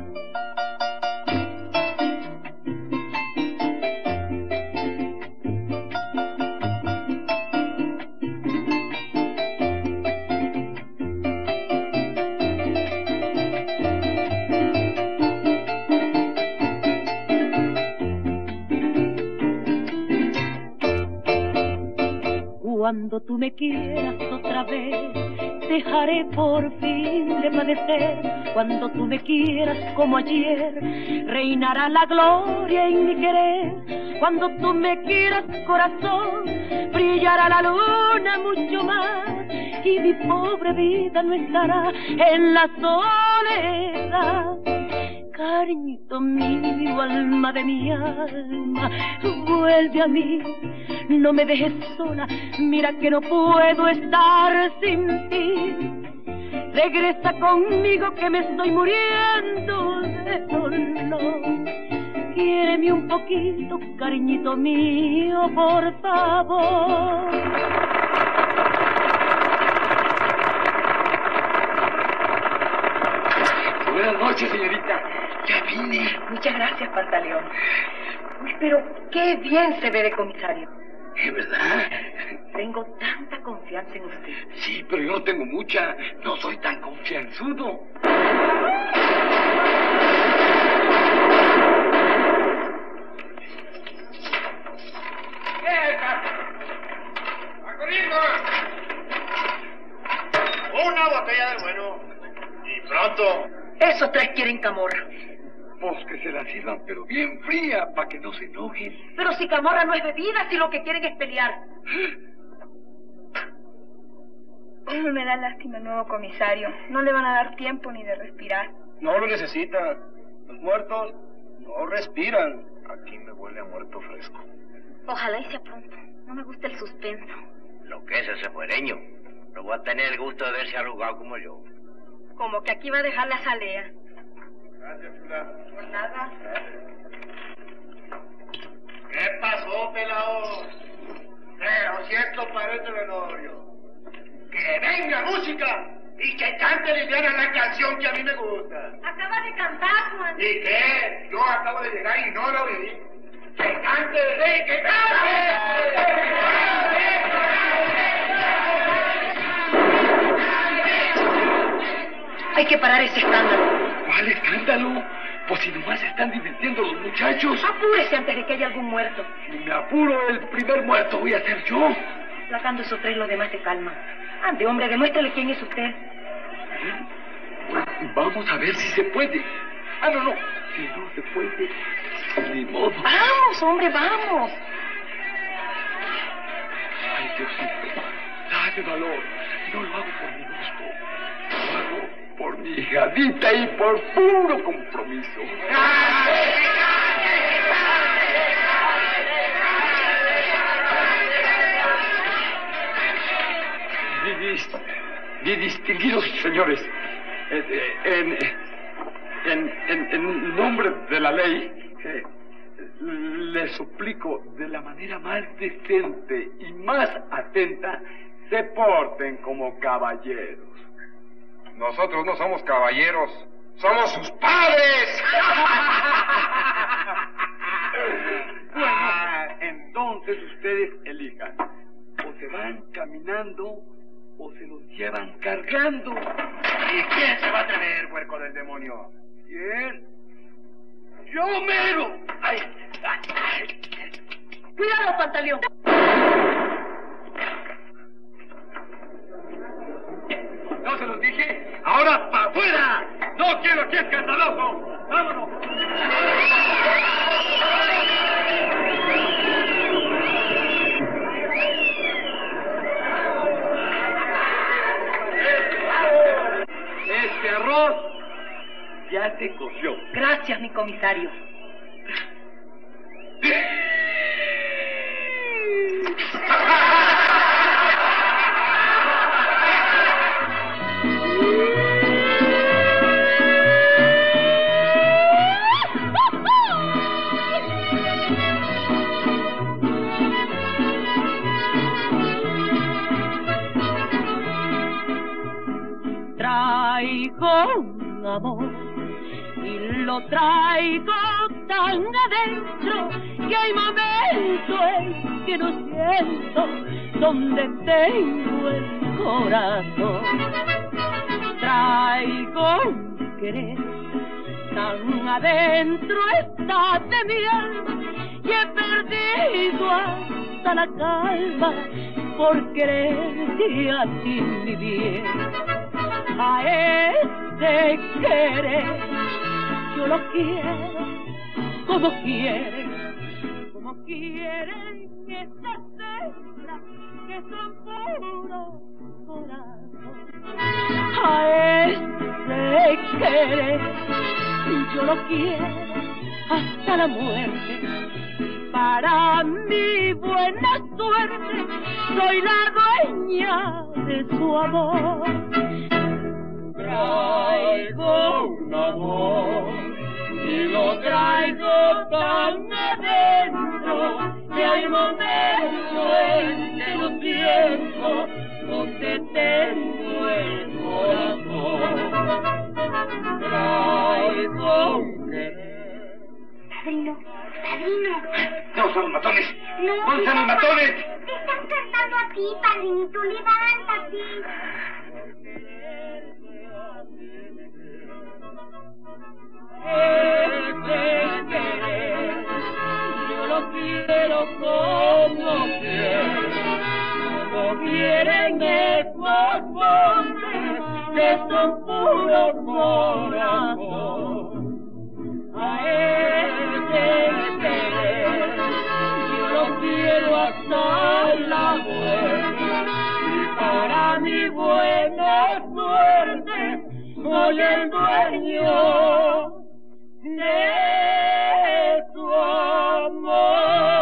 Cuando tú me quieras otra vez, dejaré por fin de padecer. Cuando tú me quieras como ayer, reinará la gloria en mi querer. Cuando tú me quieras, corazón, brillará la luna mucho más. Y mi pobre vida no estará en la soledad. Cariñito mío, alma de mi alma, vuelve a mí, no me dejes sola, mira que no puedo estar sin ti. Regresa conmigo que me estoy muriendo de dolor. Quiéreme un poquito, cariñito mío, por favor. Buenas noches, señorita. Ya vine. Muchas gracias, Pantaleón. Uy, pero qué bien se ve de comisario. ¿Es verdad? Tengo tanta confianza en usted. Sí, pero yo no tengo mucha. No soy tan confianzudo. ¿Qué pasa? ¡Acorriendo! Una botella de bueno. Y pronto. Esos tres quieren camorra. Pues que se la sirvan, pero bien fría, para que no se enojen. Pero si camorra no es bebida, si lo que quieren es pelear. Me da lástima el nuevo comisario. No le van a dar tiempo ni de respirar. No lo necesita. Los muertos no respiran. Aquí me huele a muerto fresco. Ojalá y sea pronto. No me gusta el suspenso. Lo que es ese fuereño. No va a tener el gusto de verse arrugado como yo. Como que aquí va a dejar la jalea. Gracias, chula. Por nada. ¿Qué pasó, pelao? Pero cierto parece velorio. ¡Que venga música! Y que cante Liliana la canción que a mí me gusta. Acaba de cantar, Juan. ¿Y qué? Yo acabo de llegar y no lo oí. ¡Que cante! ¡Sí, que cante! Hay que parar ese escándalo. ¿Cuál escándalo? Pues si nomás se están divirtiendo los muchachos. Apúrese antes de que haya algún muerto. Si me apuro, el primer muerto voy a ser yo. Sacando esos tres, los demás se calman. Ande, hombre, demuéstrale quién es usted. Pues vamos a ver si se puede. Ah, no, no. Si no se puede, ni modo. Vamos, hombre, vamos. Ay, Diosito, dame valor. No lo hago por mi gusto. Lo hago por mi hijadita y por puro compromiso. Mis distinguidos señores, en, en, en, en nombre de la ley, eh, les suplico de la manera más decente y más atenta, se porten como caballeros. Nosotros no somos caballeros, somos sus padres. Bueno, entonces ustedes elijan. O se van caminando o se los llevan cargando. ¿Y quién se va a atrever, huerco del demonio? ¿Quién? ¡Yo mero! ¡Ay! ay, ay. ¡Cuidado, Pantaleón! ¿No se los dije? ¡Ahora para afuera! ¡No quiero aquí escandaloso! ¡Vámonos! Este arroz ya se coció. Gracias, mi comisario. Traigo un amor y lo traigo tan adentro que hay momentos en que no siento donde tengo el corazón. Traigo un querer tan adentro está de mi alma y he perdido hasta la calma por quererte a ti, mi bien. A ese querer yo lo quiero como quieren, como quieren estas hembras que son puro corazón. A ese querer yo lo quiero hasta la muerte. Para mi buena suerte soy la dueña de su amor. Traigo un amor y lo traigo tan adentro que hay momentos en que lo siento donde tengo el corazón. Traigo un querer. Padrino, padrino. No son los matones. No, ¿Dónde están los matones? Te están cantando a ti, padrinito. Levántate. Ese querer, yo lo quiero como quiero, como quieren esos montes que son puro corazón. A ese querer, yo lo quiero hasta la muerte, y para mi buena suerte soy el dueño de tu amor.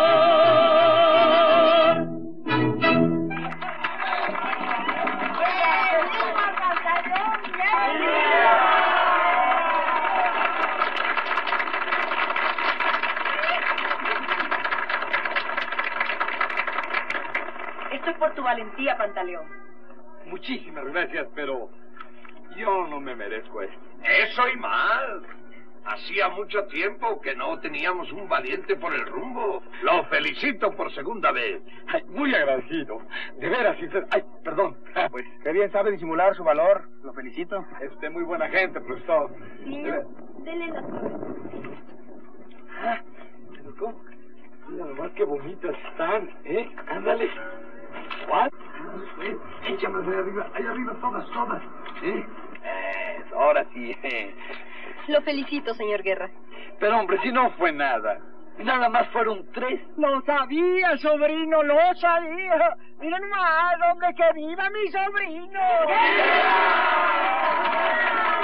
Esto es por tu valentía, Pantaleón. Muchísimas gracias, pero yo no me merezco esto. Eso y mal. Hacía mucho tiempo que no teníamos un valiente por el rumbo. Lo felicito por segunda vez. Ay, muy agradecido. De veras, sincero. Ay, perdón. Pues, qué bien sabe disimular su valor. Lo felicito. Es usted muy buena gente, profesor. Niño, denle las flores. Ah, pero ¿cómo? Mira nomás qué bonitas están, ¿eh? Ándale. ¿What? Eh, échamelas ahí arriba, ahí arriba todas, todas. ¿Eh? Eh, ahora sí. Eh. Lo felicito, señor Guerra. Pero hombre, si no fue nada. Nada más fueron tres. Lo sabía, sobrino, lo sabía. Mira nomás, hombre, que viva mi sobrino.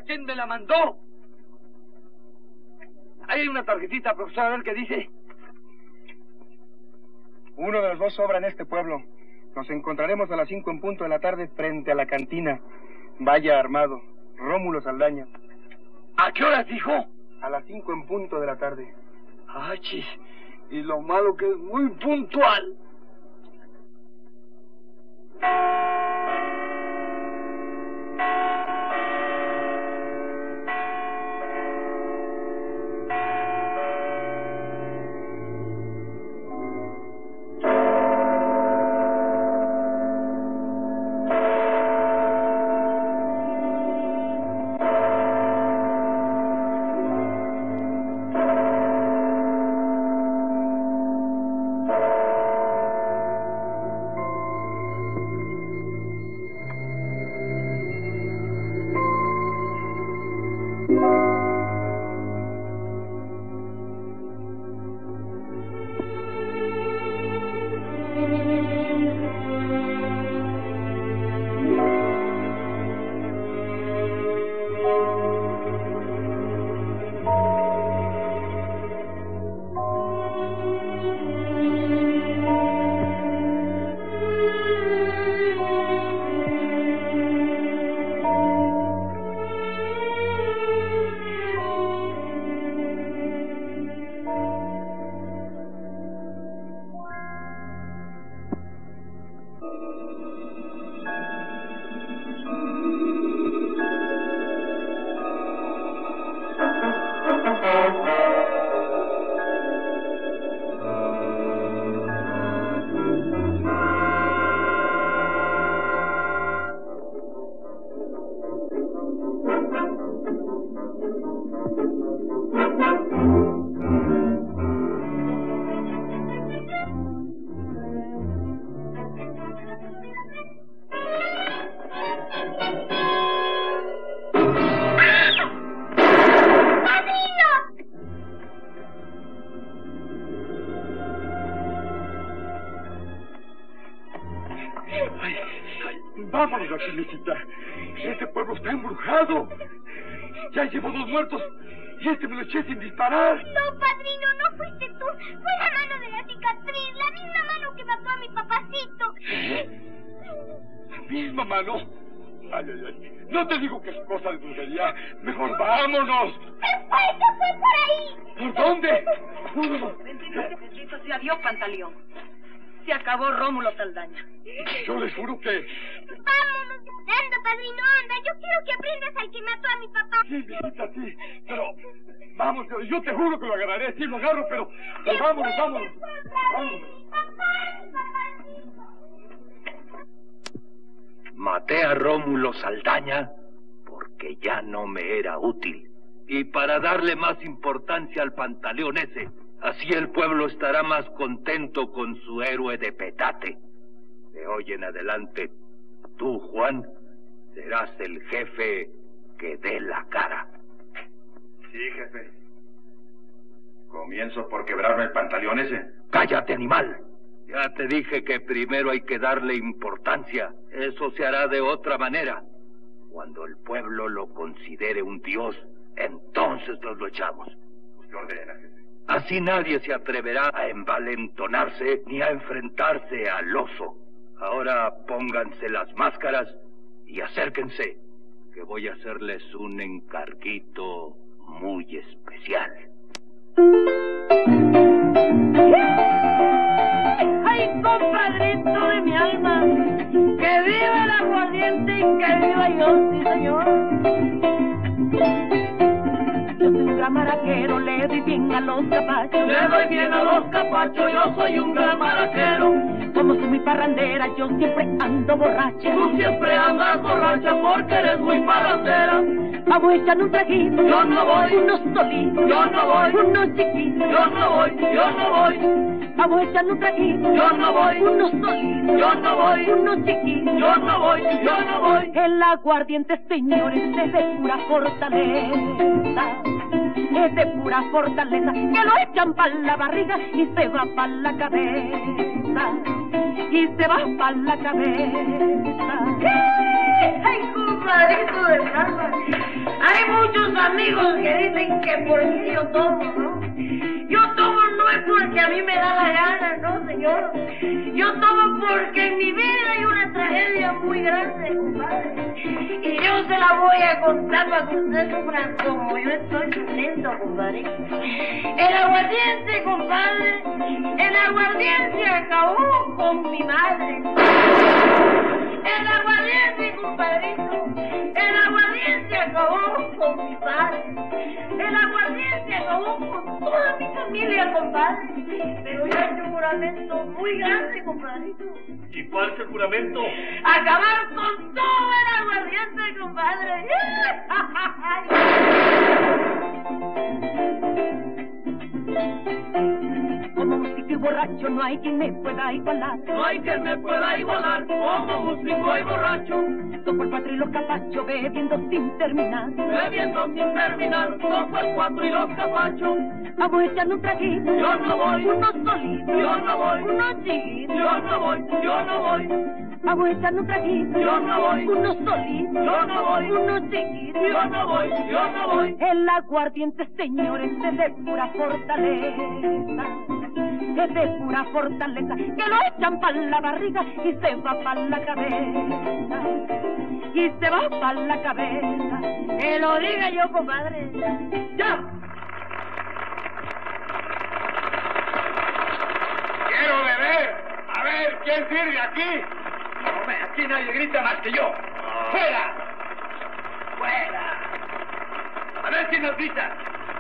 quién me la mandó. Ahí hay una tarjetita, profesor, a ver qué dice. Uno de los dos sobra en este pueblo. Nos encontraremos a las cinco en punto de la tarde frente a la cantina. Vaya armado. Rómulo Saldaña. ¿A qué horas dijo? A las cinco en punto de la tarde. Ah, chis. Y lo malo que es muy puntual. Vámonos aquí, Luisita. Este pueblo está embrujado. Ya llevo dos muertos y este me lo eché sin disparar. No, padrino, no fuiste tú. Fue la mano de la cicatriz, la misma mano que mató a mi papacito. ¿Eh? ¿La misma mano? Ay, ay, ay. No te digo que es cosa de brujería. Mejor vámonos. ¡Se fue, se fue por ahí! ¿Por dónde? Bendito sea Dios, Pantaleón. Se acabó Rómulo Saldaña. Yo les juro que... Vámonos. Anda, padrino, anda. Yo quiero que aprendas al que mató a mi papá. Sí, visita, sí. Pero... Vamos, yo, yo te juro que lo agarraré. Sí, lo agarro, pero... pero vámonos, vámonos. Vámonos. Maté a Rómulo Saldaña porque ya no me era útil. Y para darle más importancia al Pantaleón ese... Así el pueblo estará más contento con su héroe de petate. De hoy en adelante, tú, Juan, serás el jefe que dé la cara. Sí, jefe. ¿Comienzo por quebrarme el Pantaleón ese? ¡Cállate, animal! Ya te dije que primero hay que darle importancia. Eso se hará de otra manera. Cuando el pueblo lo considere un dios, entonces nos lo echamos. Usted ordena, jefe. Así nadie se atreverá a envalentonarse ni a enfrentarse al oso. Ahora pónganse las máscaras y acérquense, que voy a hacerles un encarguito muy especial. ¡Ay, compadrito de mi alma! ¡Que viva el aguardiente y que viva yo, sí, señor! Yo soy un gran maraquero, le doy bien a los capachos. Le doy bien a los capachos, yo soy un gran maraquero. Como soy muy parrandera, yo siempre ando borracha. Tú siempre andas borracha porque eres muy parrandera. Vamos echando un traguito. Yo no voy. Unos solitos. Yo no voy. Unos chiquitos. Yo no voy. Yo no voy. Vamos echando un traguito. Yo no voy. Unos solitos. Yo no voy. Unos chiquitos. Yo no voy. Yo no voy. El aguardiente, señores, es de pura fortaleza. Es de pura fortaleza, que lo echan para la barriga y se va para la cabeza. Y se va para la cabeza. ¡Ay, compadrito del alma! ¡Ay, Hay muchos amigos que dicen que por qué yo tomo, ¿no? Yo tomo no es porque a mí me da la gana, no, señor. Yo tomo porque en mi vida hay una tragedia muy grande, compadre. Y yo se la voy a contar para que usted sufra como yo estoy sufriendo, compadre. El aguardiente, compadre, el aguardiente acabó con mi madre. El aguardiente, compadrito, el aguardiente acabó con mi padre. El aguardiente acabó con toda mi familia, compadre. Pero yo he hecho un juramento muy grande, compadrito. ¿Y cuál es el juramento? Acabar con todo el aguardiente, compadre. Como músico y borracho no hay quien me pueda igualar. No hay quien me pueda igualar como músico y borracho. Toco el cuatro y los capachos bebiendo sin terminar. Bebiendo sin terminar, toco el cuatro y los capachos. Vamos a echarle un traguito. Yo no voy. Unos solitos. Yo no voy. Unos chiquitos. Yo no voy. Yo no voy. Vamos a echarle un traguito. Yo no voy. Unos solitos. Yo no voy. Unos chiquitos. Yo no voy. Yo no voy. El aguardiente, señores, es de pura fortaleza. Es de pura fortaleza. Que lo echan para la barriga y se va para la cabeza. Y se va para la cabeza. Que lo diga yo, compadre. ¡Ya! ¡Quiero beber! A ver, ¿quién sirve aquí? Hombre, aquí nadie grita más que yo. ¡Fuera! ¡Fuera! A ver quién nos grita.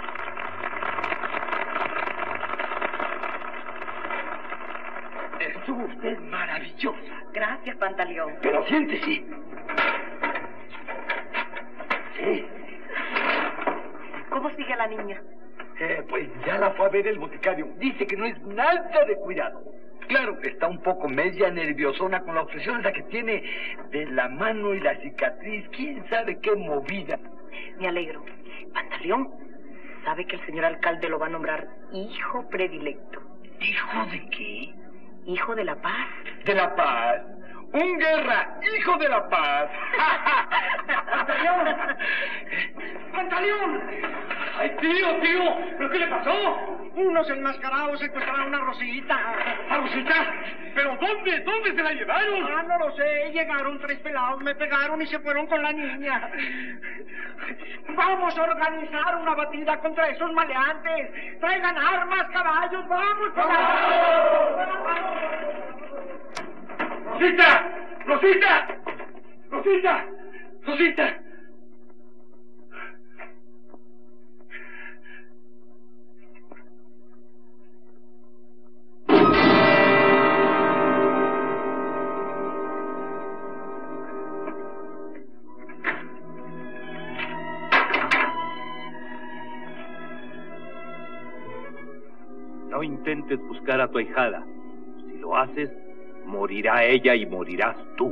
Estuvo usted maravillosa. Gracias, Pantaleón. Pero siéntese. Sí. ¿Cómo sigue la niña? Eh, pues ya la fue a ver el boticario. Dice que no es nada de cuidado. Claro que está un poco media nerviosona con la obsesión esa que tiene de la mano y la cicatriz. ¿Quién sabe qué movida? Me alegro. Pantaleón, ¿sabe que el señor alcalde lo va a nombrar hijo predilecto? ¿Hijo de qué? Hijo de la paz. De la paz. Un Guerra, hijo de la paz. ¡Pantaleón! ¡Pantaleón! ¡Ay, tío, tío! ¿Pero qué le pasó? Unos enmascarados secuestraron a Rosita. ¿A Rosita? ¿Pero dónde? ¿Dónde se la llevaron? Ah, no lo sé. Llegaron tres pelados, me pegaron y se fueron con la niña. Vamos a organizar una batida contra esos maleantes. Traigan armas, caballos, vamos. ¡Rosita! ¡Rosita! ¡Rosita! ¡Rosita! No intentes buscar a tu ahijada. Si lo haces, morirá ella y morirás tú.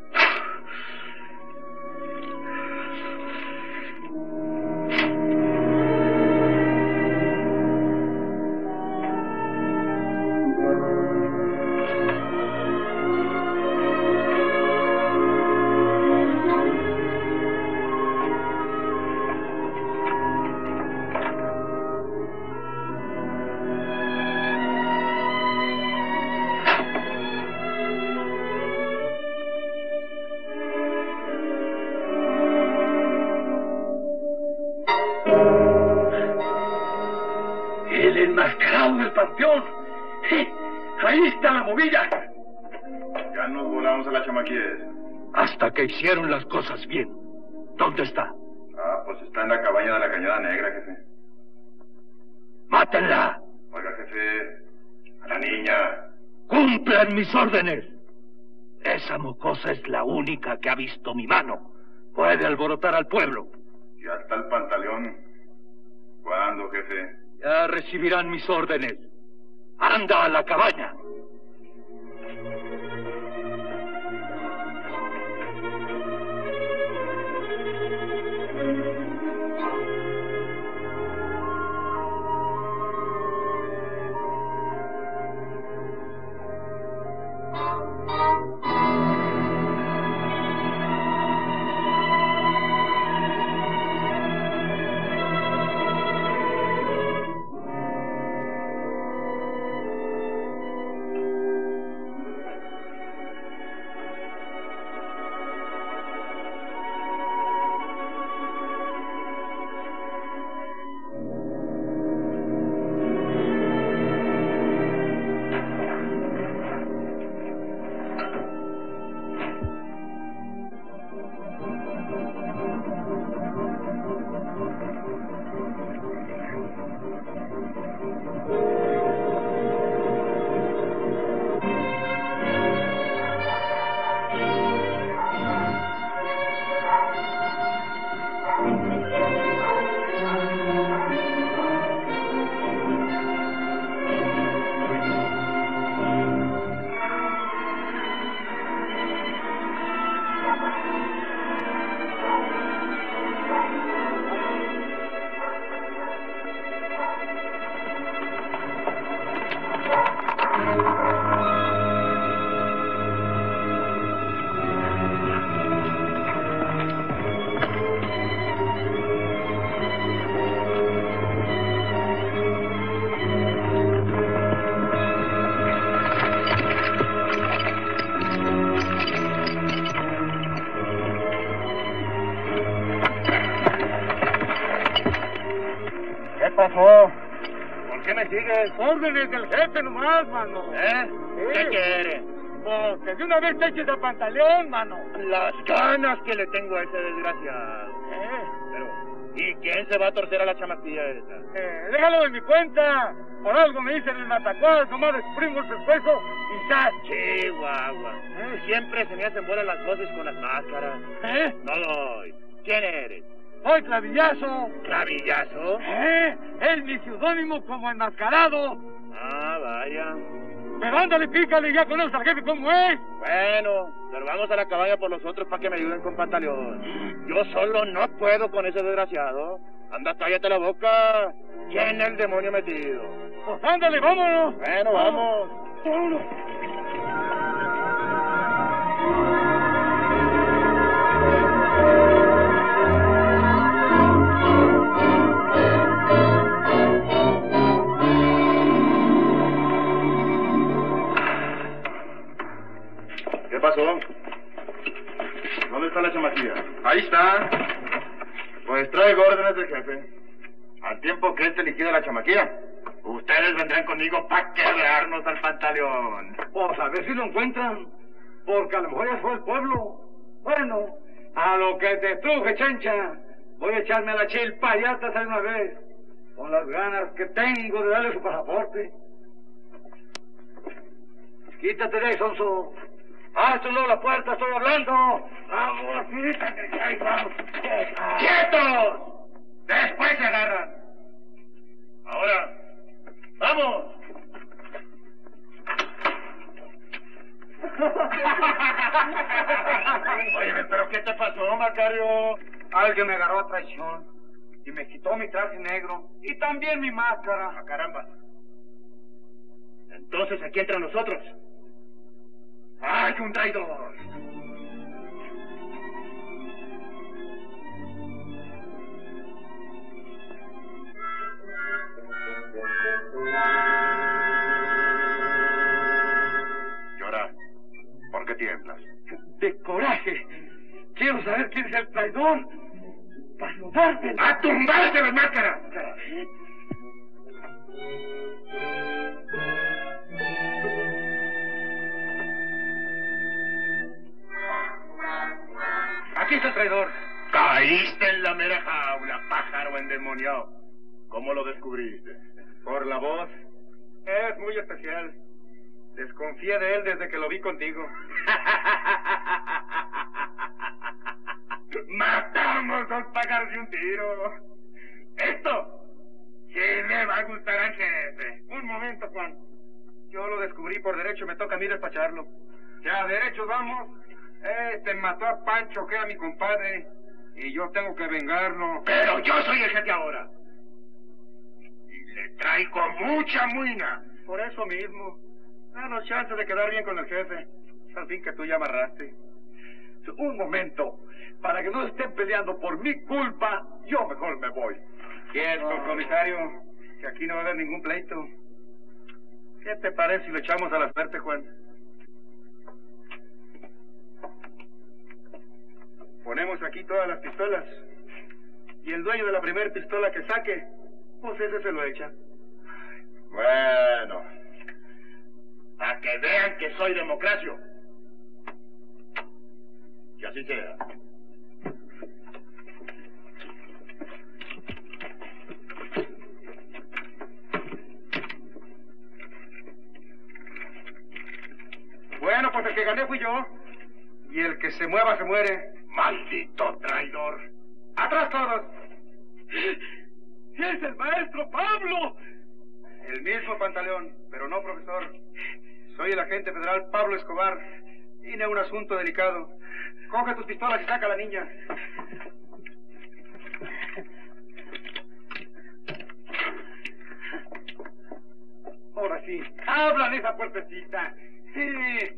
El enmascarado del panteón. Sí, ahí está la movida. Ya nos volamos a la chamaquies. Hasta que hicieron las cosas bien. ¿Dónde está? Ah, pues está en la cabaña de la Cañada Negra, jefe. ¡Mátenla! Oiga, jefe, a la niña. ¡Cumplan mis órdenes! Esa mocosa es la única que ha visto mi mano. Puede alborotar al pueblo. Ya está el pantaleón. ¿Cuándo, jefe? Ya recibirán mis órdenes. ¡Anda a la cabaña! ¿Qué pasó? ¿Por qué me sigues? Órdenes del jefe nomás, mano. ¿Eh? Sí. ¿Qué quiere? Pues que de una vez te eches el pantalón, mano. Las ganas que le tengo a ese desgraciado. ¿Eh? Pero, ¿y quién se va a torcer a la chamaquilla esa? Eh, déjalo de mi cuenta. Por algo me dicen el matacuas, nomás exprimo el pescuezo y ¡zas! Chihuahua. ¿Eh? Siempre se me hacen bolas las voces con las máscaras. ¿Eh? No doy. ¿Quién eres? Soy Clavillazo. ¿Clavillazo? ¿Eh? Es mi seudónimo como enmascarado. Ah, vaya. Pero ándale, pícale, ya conoces al jefe cómo es. Bueno, pero vamos a la cabaña por los otros para que me ayuden con pantaleón. Yo solo no puedo con ese desgraciado. Anda, cállate la boca. ¿Quién es el demonio metido? Pues ándale, vámonos. Bueno, vamos. Vámonos. ¿Qué pasó? ¿Dónde está la chamaquilla? Ahí está. Pues traigo órdenes del jefe. Al tiempo que este liquida la chamaquilla, ustedes vendrán conmigo para quebrarnos al pantaleón. Pues a ver si lo encuentran, porque a lo mejor ya fue el pueblo. Bueno, a lo que te truje, chancha, voy a echarme a la chilpa y hasta de una vez, con las ganas que tengo de darle su pasaporte. Quítate de ahí, sonso. ¡Haz tu lado la puerta, estoy hablando! ¡Vamos, quítate! ¡Ahí vamos! ¡Quietos! Después se agarran. Ahora, ¡vamos! Oye, pero ¿qué te pasó, Macario? Alguien me agarró a traición y me quitó mi traje negro y también mi máscara. ¡Ah, caramba! Entonces, aquí entre nosotros ¡hay un traidor! Llora. ¿Por qué tiemblas? De coraje. Quiero saber quién es el traidor. Para tumbárselo. ¡A tumbarse las máscaras! Aquí está el traidor. Caíste en la mera jaula, pájaro endemoniado. ¿Cómo lo descubriste? Por la voz. Es muy especial. Desconfié de él desde que lo vi contigo. Matamos dos pájaros de un tiro. Esto sí le va a gustar al jefe. Un momento, Juan. Yo lo descubrí por derecho, me toca a mí despacharlo. Ya, derechos vamos. Este mató a Pancho, que era mi compadre, y yo tengo que vengarlo. Pero yo soy el jefe ahora. Y le traigo mucha muina. Por eso mismo. Danos chance de quedar bien con el jefe. Al fin que tú ya amarraste. Un momento. Para que no estén peleando por mi culpa, yo mejor me voy. Quieto, comisario, que aquí no va a haber ningún pleito. ¿Qué te parece si lo echamos a la suerte, Juan? Ponemos aquí todas las pistolas. Y el dueño de la primera pistola que saque, pues ese se lo echa. Bueno, para que vean que soy democracia. Que así sea. Bueno, pues el que gané fui yo. Y el que se mueva se muere. ¡Maldito traidor! ¡Atrás todos! ¡Es el maestro Pablo! El mismo Pantaleón, pero no, profesor. Soy el agente federal Pablo Escobar. Tiene un asunto delicado. Coge tus pistolas y saca a la niña. Ahora sí, abran esa puertecita. Sí.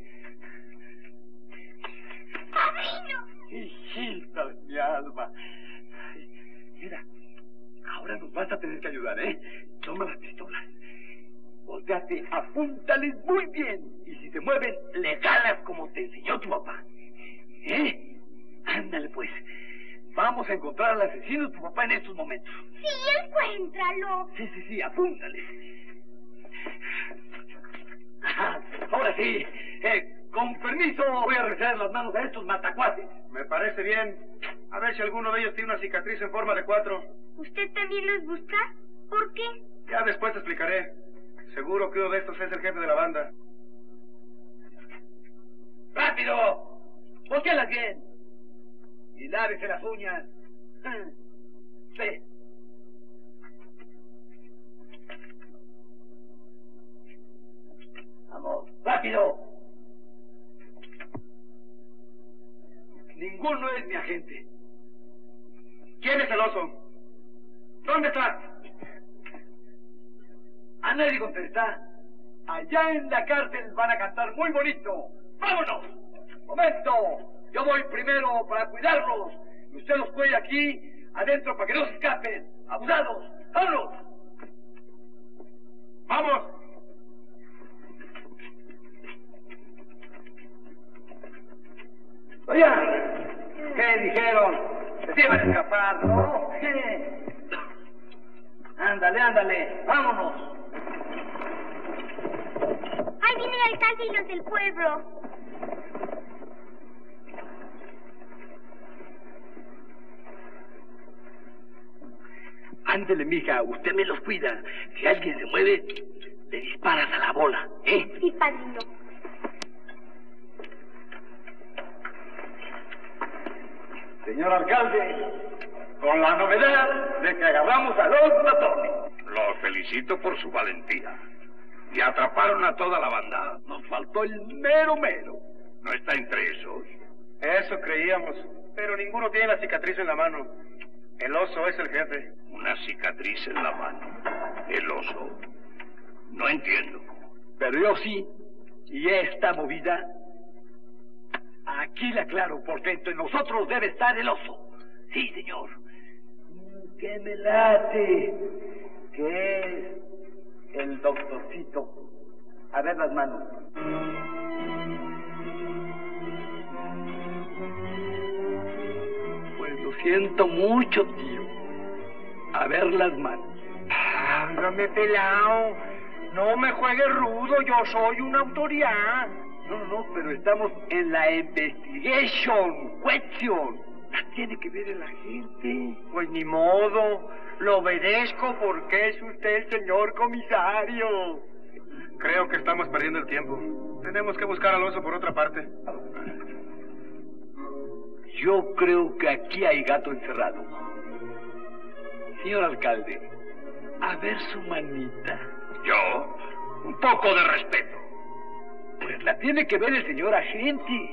¡Padrino! Hijita de mi alma. Ay, mira, ahora nos vas a tener que ayudar, ¿eh? Toma las pistolas. Volteate, apúntales muy bien. Y si se mueven, le jalas como te enseñó tu papá. ¿Eh? Ándale, pues. Vamos a encontrar al asesino de tu papá en estos momentos. Sí, encuéntralo. Sí, sí, sí, apúntales. Ajá, ahora sí. Eh, con permiso, voy a revisar las manos a estos matacuates. Me parece bien. A ver si alguno de ellos tiene una cicatriz en forma de cuatro. ¿Usted también los busca? ¿Por qué? Ya después te explicaré. Seguro que uno de estos es el jefe de la banda. ¡Rápido! Búsquenlas bien. Y lávese las uñas. Sí. Vamos, rápido. Ninguno es mi agente. ¿Quién es el oso? ¿Dónde está? A nadie contesta. Allá en la cárcel van a cantar muy bonito. ¡Vámonos! ¡Momento! Yo voy primero para cuidarlos. Y usted los cuida aquí, adentro, para que no se escapen. ¡Abusados! ¡Vámonos! ¡Vamos! Oigan, ¿qué dijeron? Se iban a escapar, ¿no? Ándale, ándale, vámonos. Ahí viene el alcalde y los del pueblo. Ándele, mija, usted me los cuida. Si alguien se mueve, le disparas a la bola, ¿eh? Sí, padrino. Señor alcalde, con la novedad de que agarramos a los ladrones. Los felicito por su valentía. Y atraparon a toda la banda. Nos faltó el mero mero. ¿No está entre esos? Eso creíamos, pero ninguno tiene la cicatriz en la mano. El oso es el jefe. Una cicatriz en la mano. El oso. No entiendo. Pero yo sí. Y esta movida, aquí la aclaro, porque entre nosotros debe estar el oso. Sí, señor. Que me late. Que es el doctorcito. A ver las manos. Pues lo siento mucho, tío. A ver las manos. Hágame, pelao. No me juegue rudo, yo soy una autoridad. No, no, pero estamos en la investigation, question. La tiene que ver la gente. Pues ni modo, lo obedezco porque es usted el señor comisario. Creo que estamos perdiendo el tiempo. Tenemos que buscar al oso por otra parte. Yo creo que aquí hay gato encerrado. Señor alcalde, a ver su manita. ¿Yo? Un poco de respeto. Pues la tiene que ver el señor agente.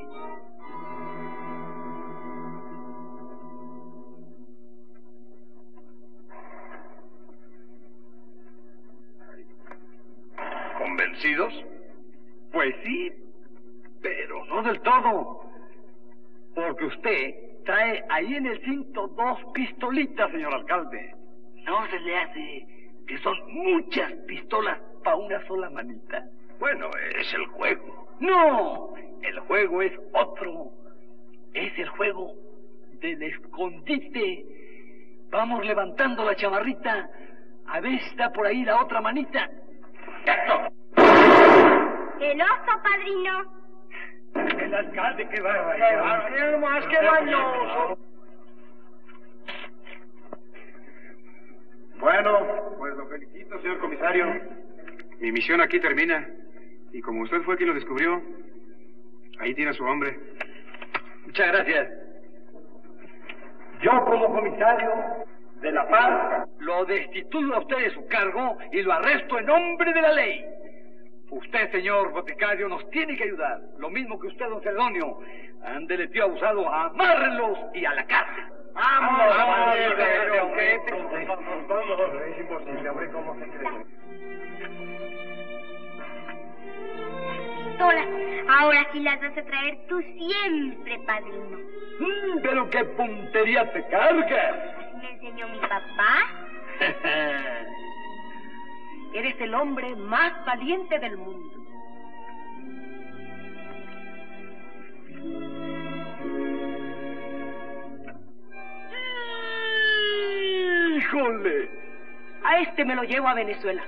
¿Convencidos? Pues sí, pero no del todo. Porque usted trae ahí en el cinto dos pistolitas, señor alcalde. ¿No se le hace que son muchas pistolas para una sola manita? Bueno, es el juego. No, el juego es otro. Es el juego del escondite. Vamos levantando la chamarrita. A ver si está por ahí la otra manita. ¡Esto! El oso, padrino. El alcalde, qué bárbaro. ¡Qué bárbaro! ¡Más que mañoso! Bueno, pues lo felicito, señor comisario. Mi misión aquí termina. Y como usted fue quien lo descubrió, ahí tiene a su hombre. Muchas gracias. Yo, como comisario de La Paz, lo destituyo a usted de su cargo y lo arresto en nombre de la ley. Usted, señor boticario, nos tiene que ayudar. Lo mismo que usted, don Celedonio. Ándele, tío abusado, amárrenlos y a la cárcel. ¡Vamos! ¡Vamos! Es imposible, hombre, ¿cómo se cree? Tola, ahora sí las vas a traer tú siempre, padrino. Mm, pero qué puntería te cargas. Me enseñó mi papá. Eres el hombre más valiente del mundo. ¡Híjole! A este me lo llevo a Venezuela.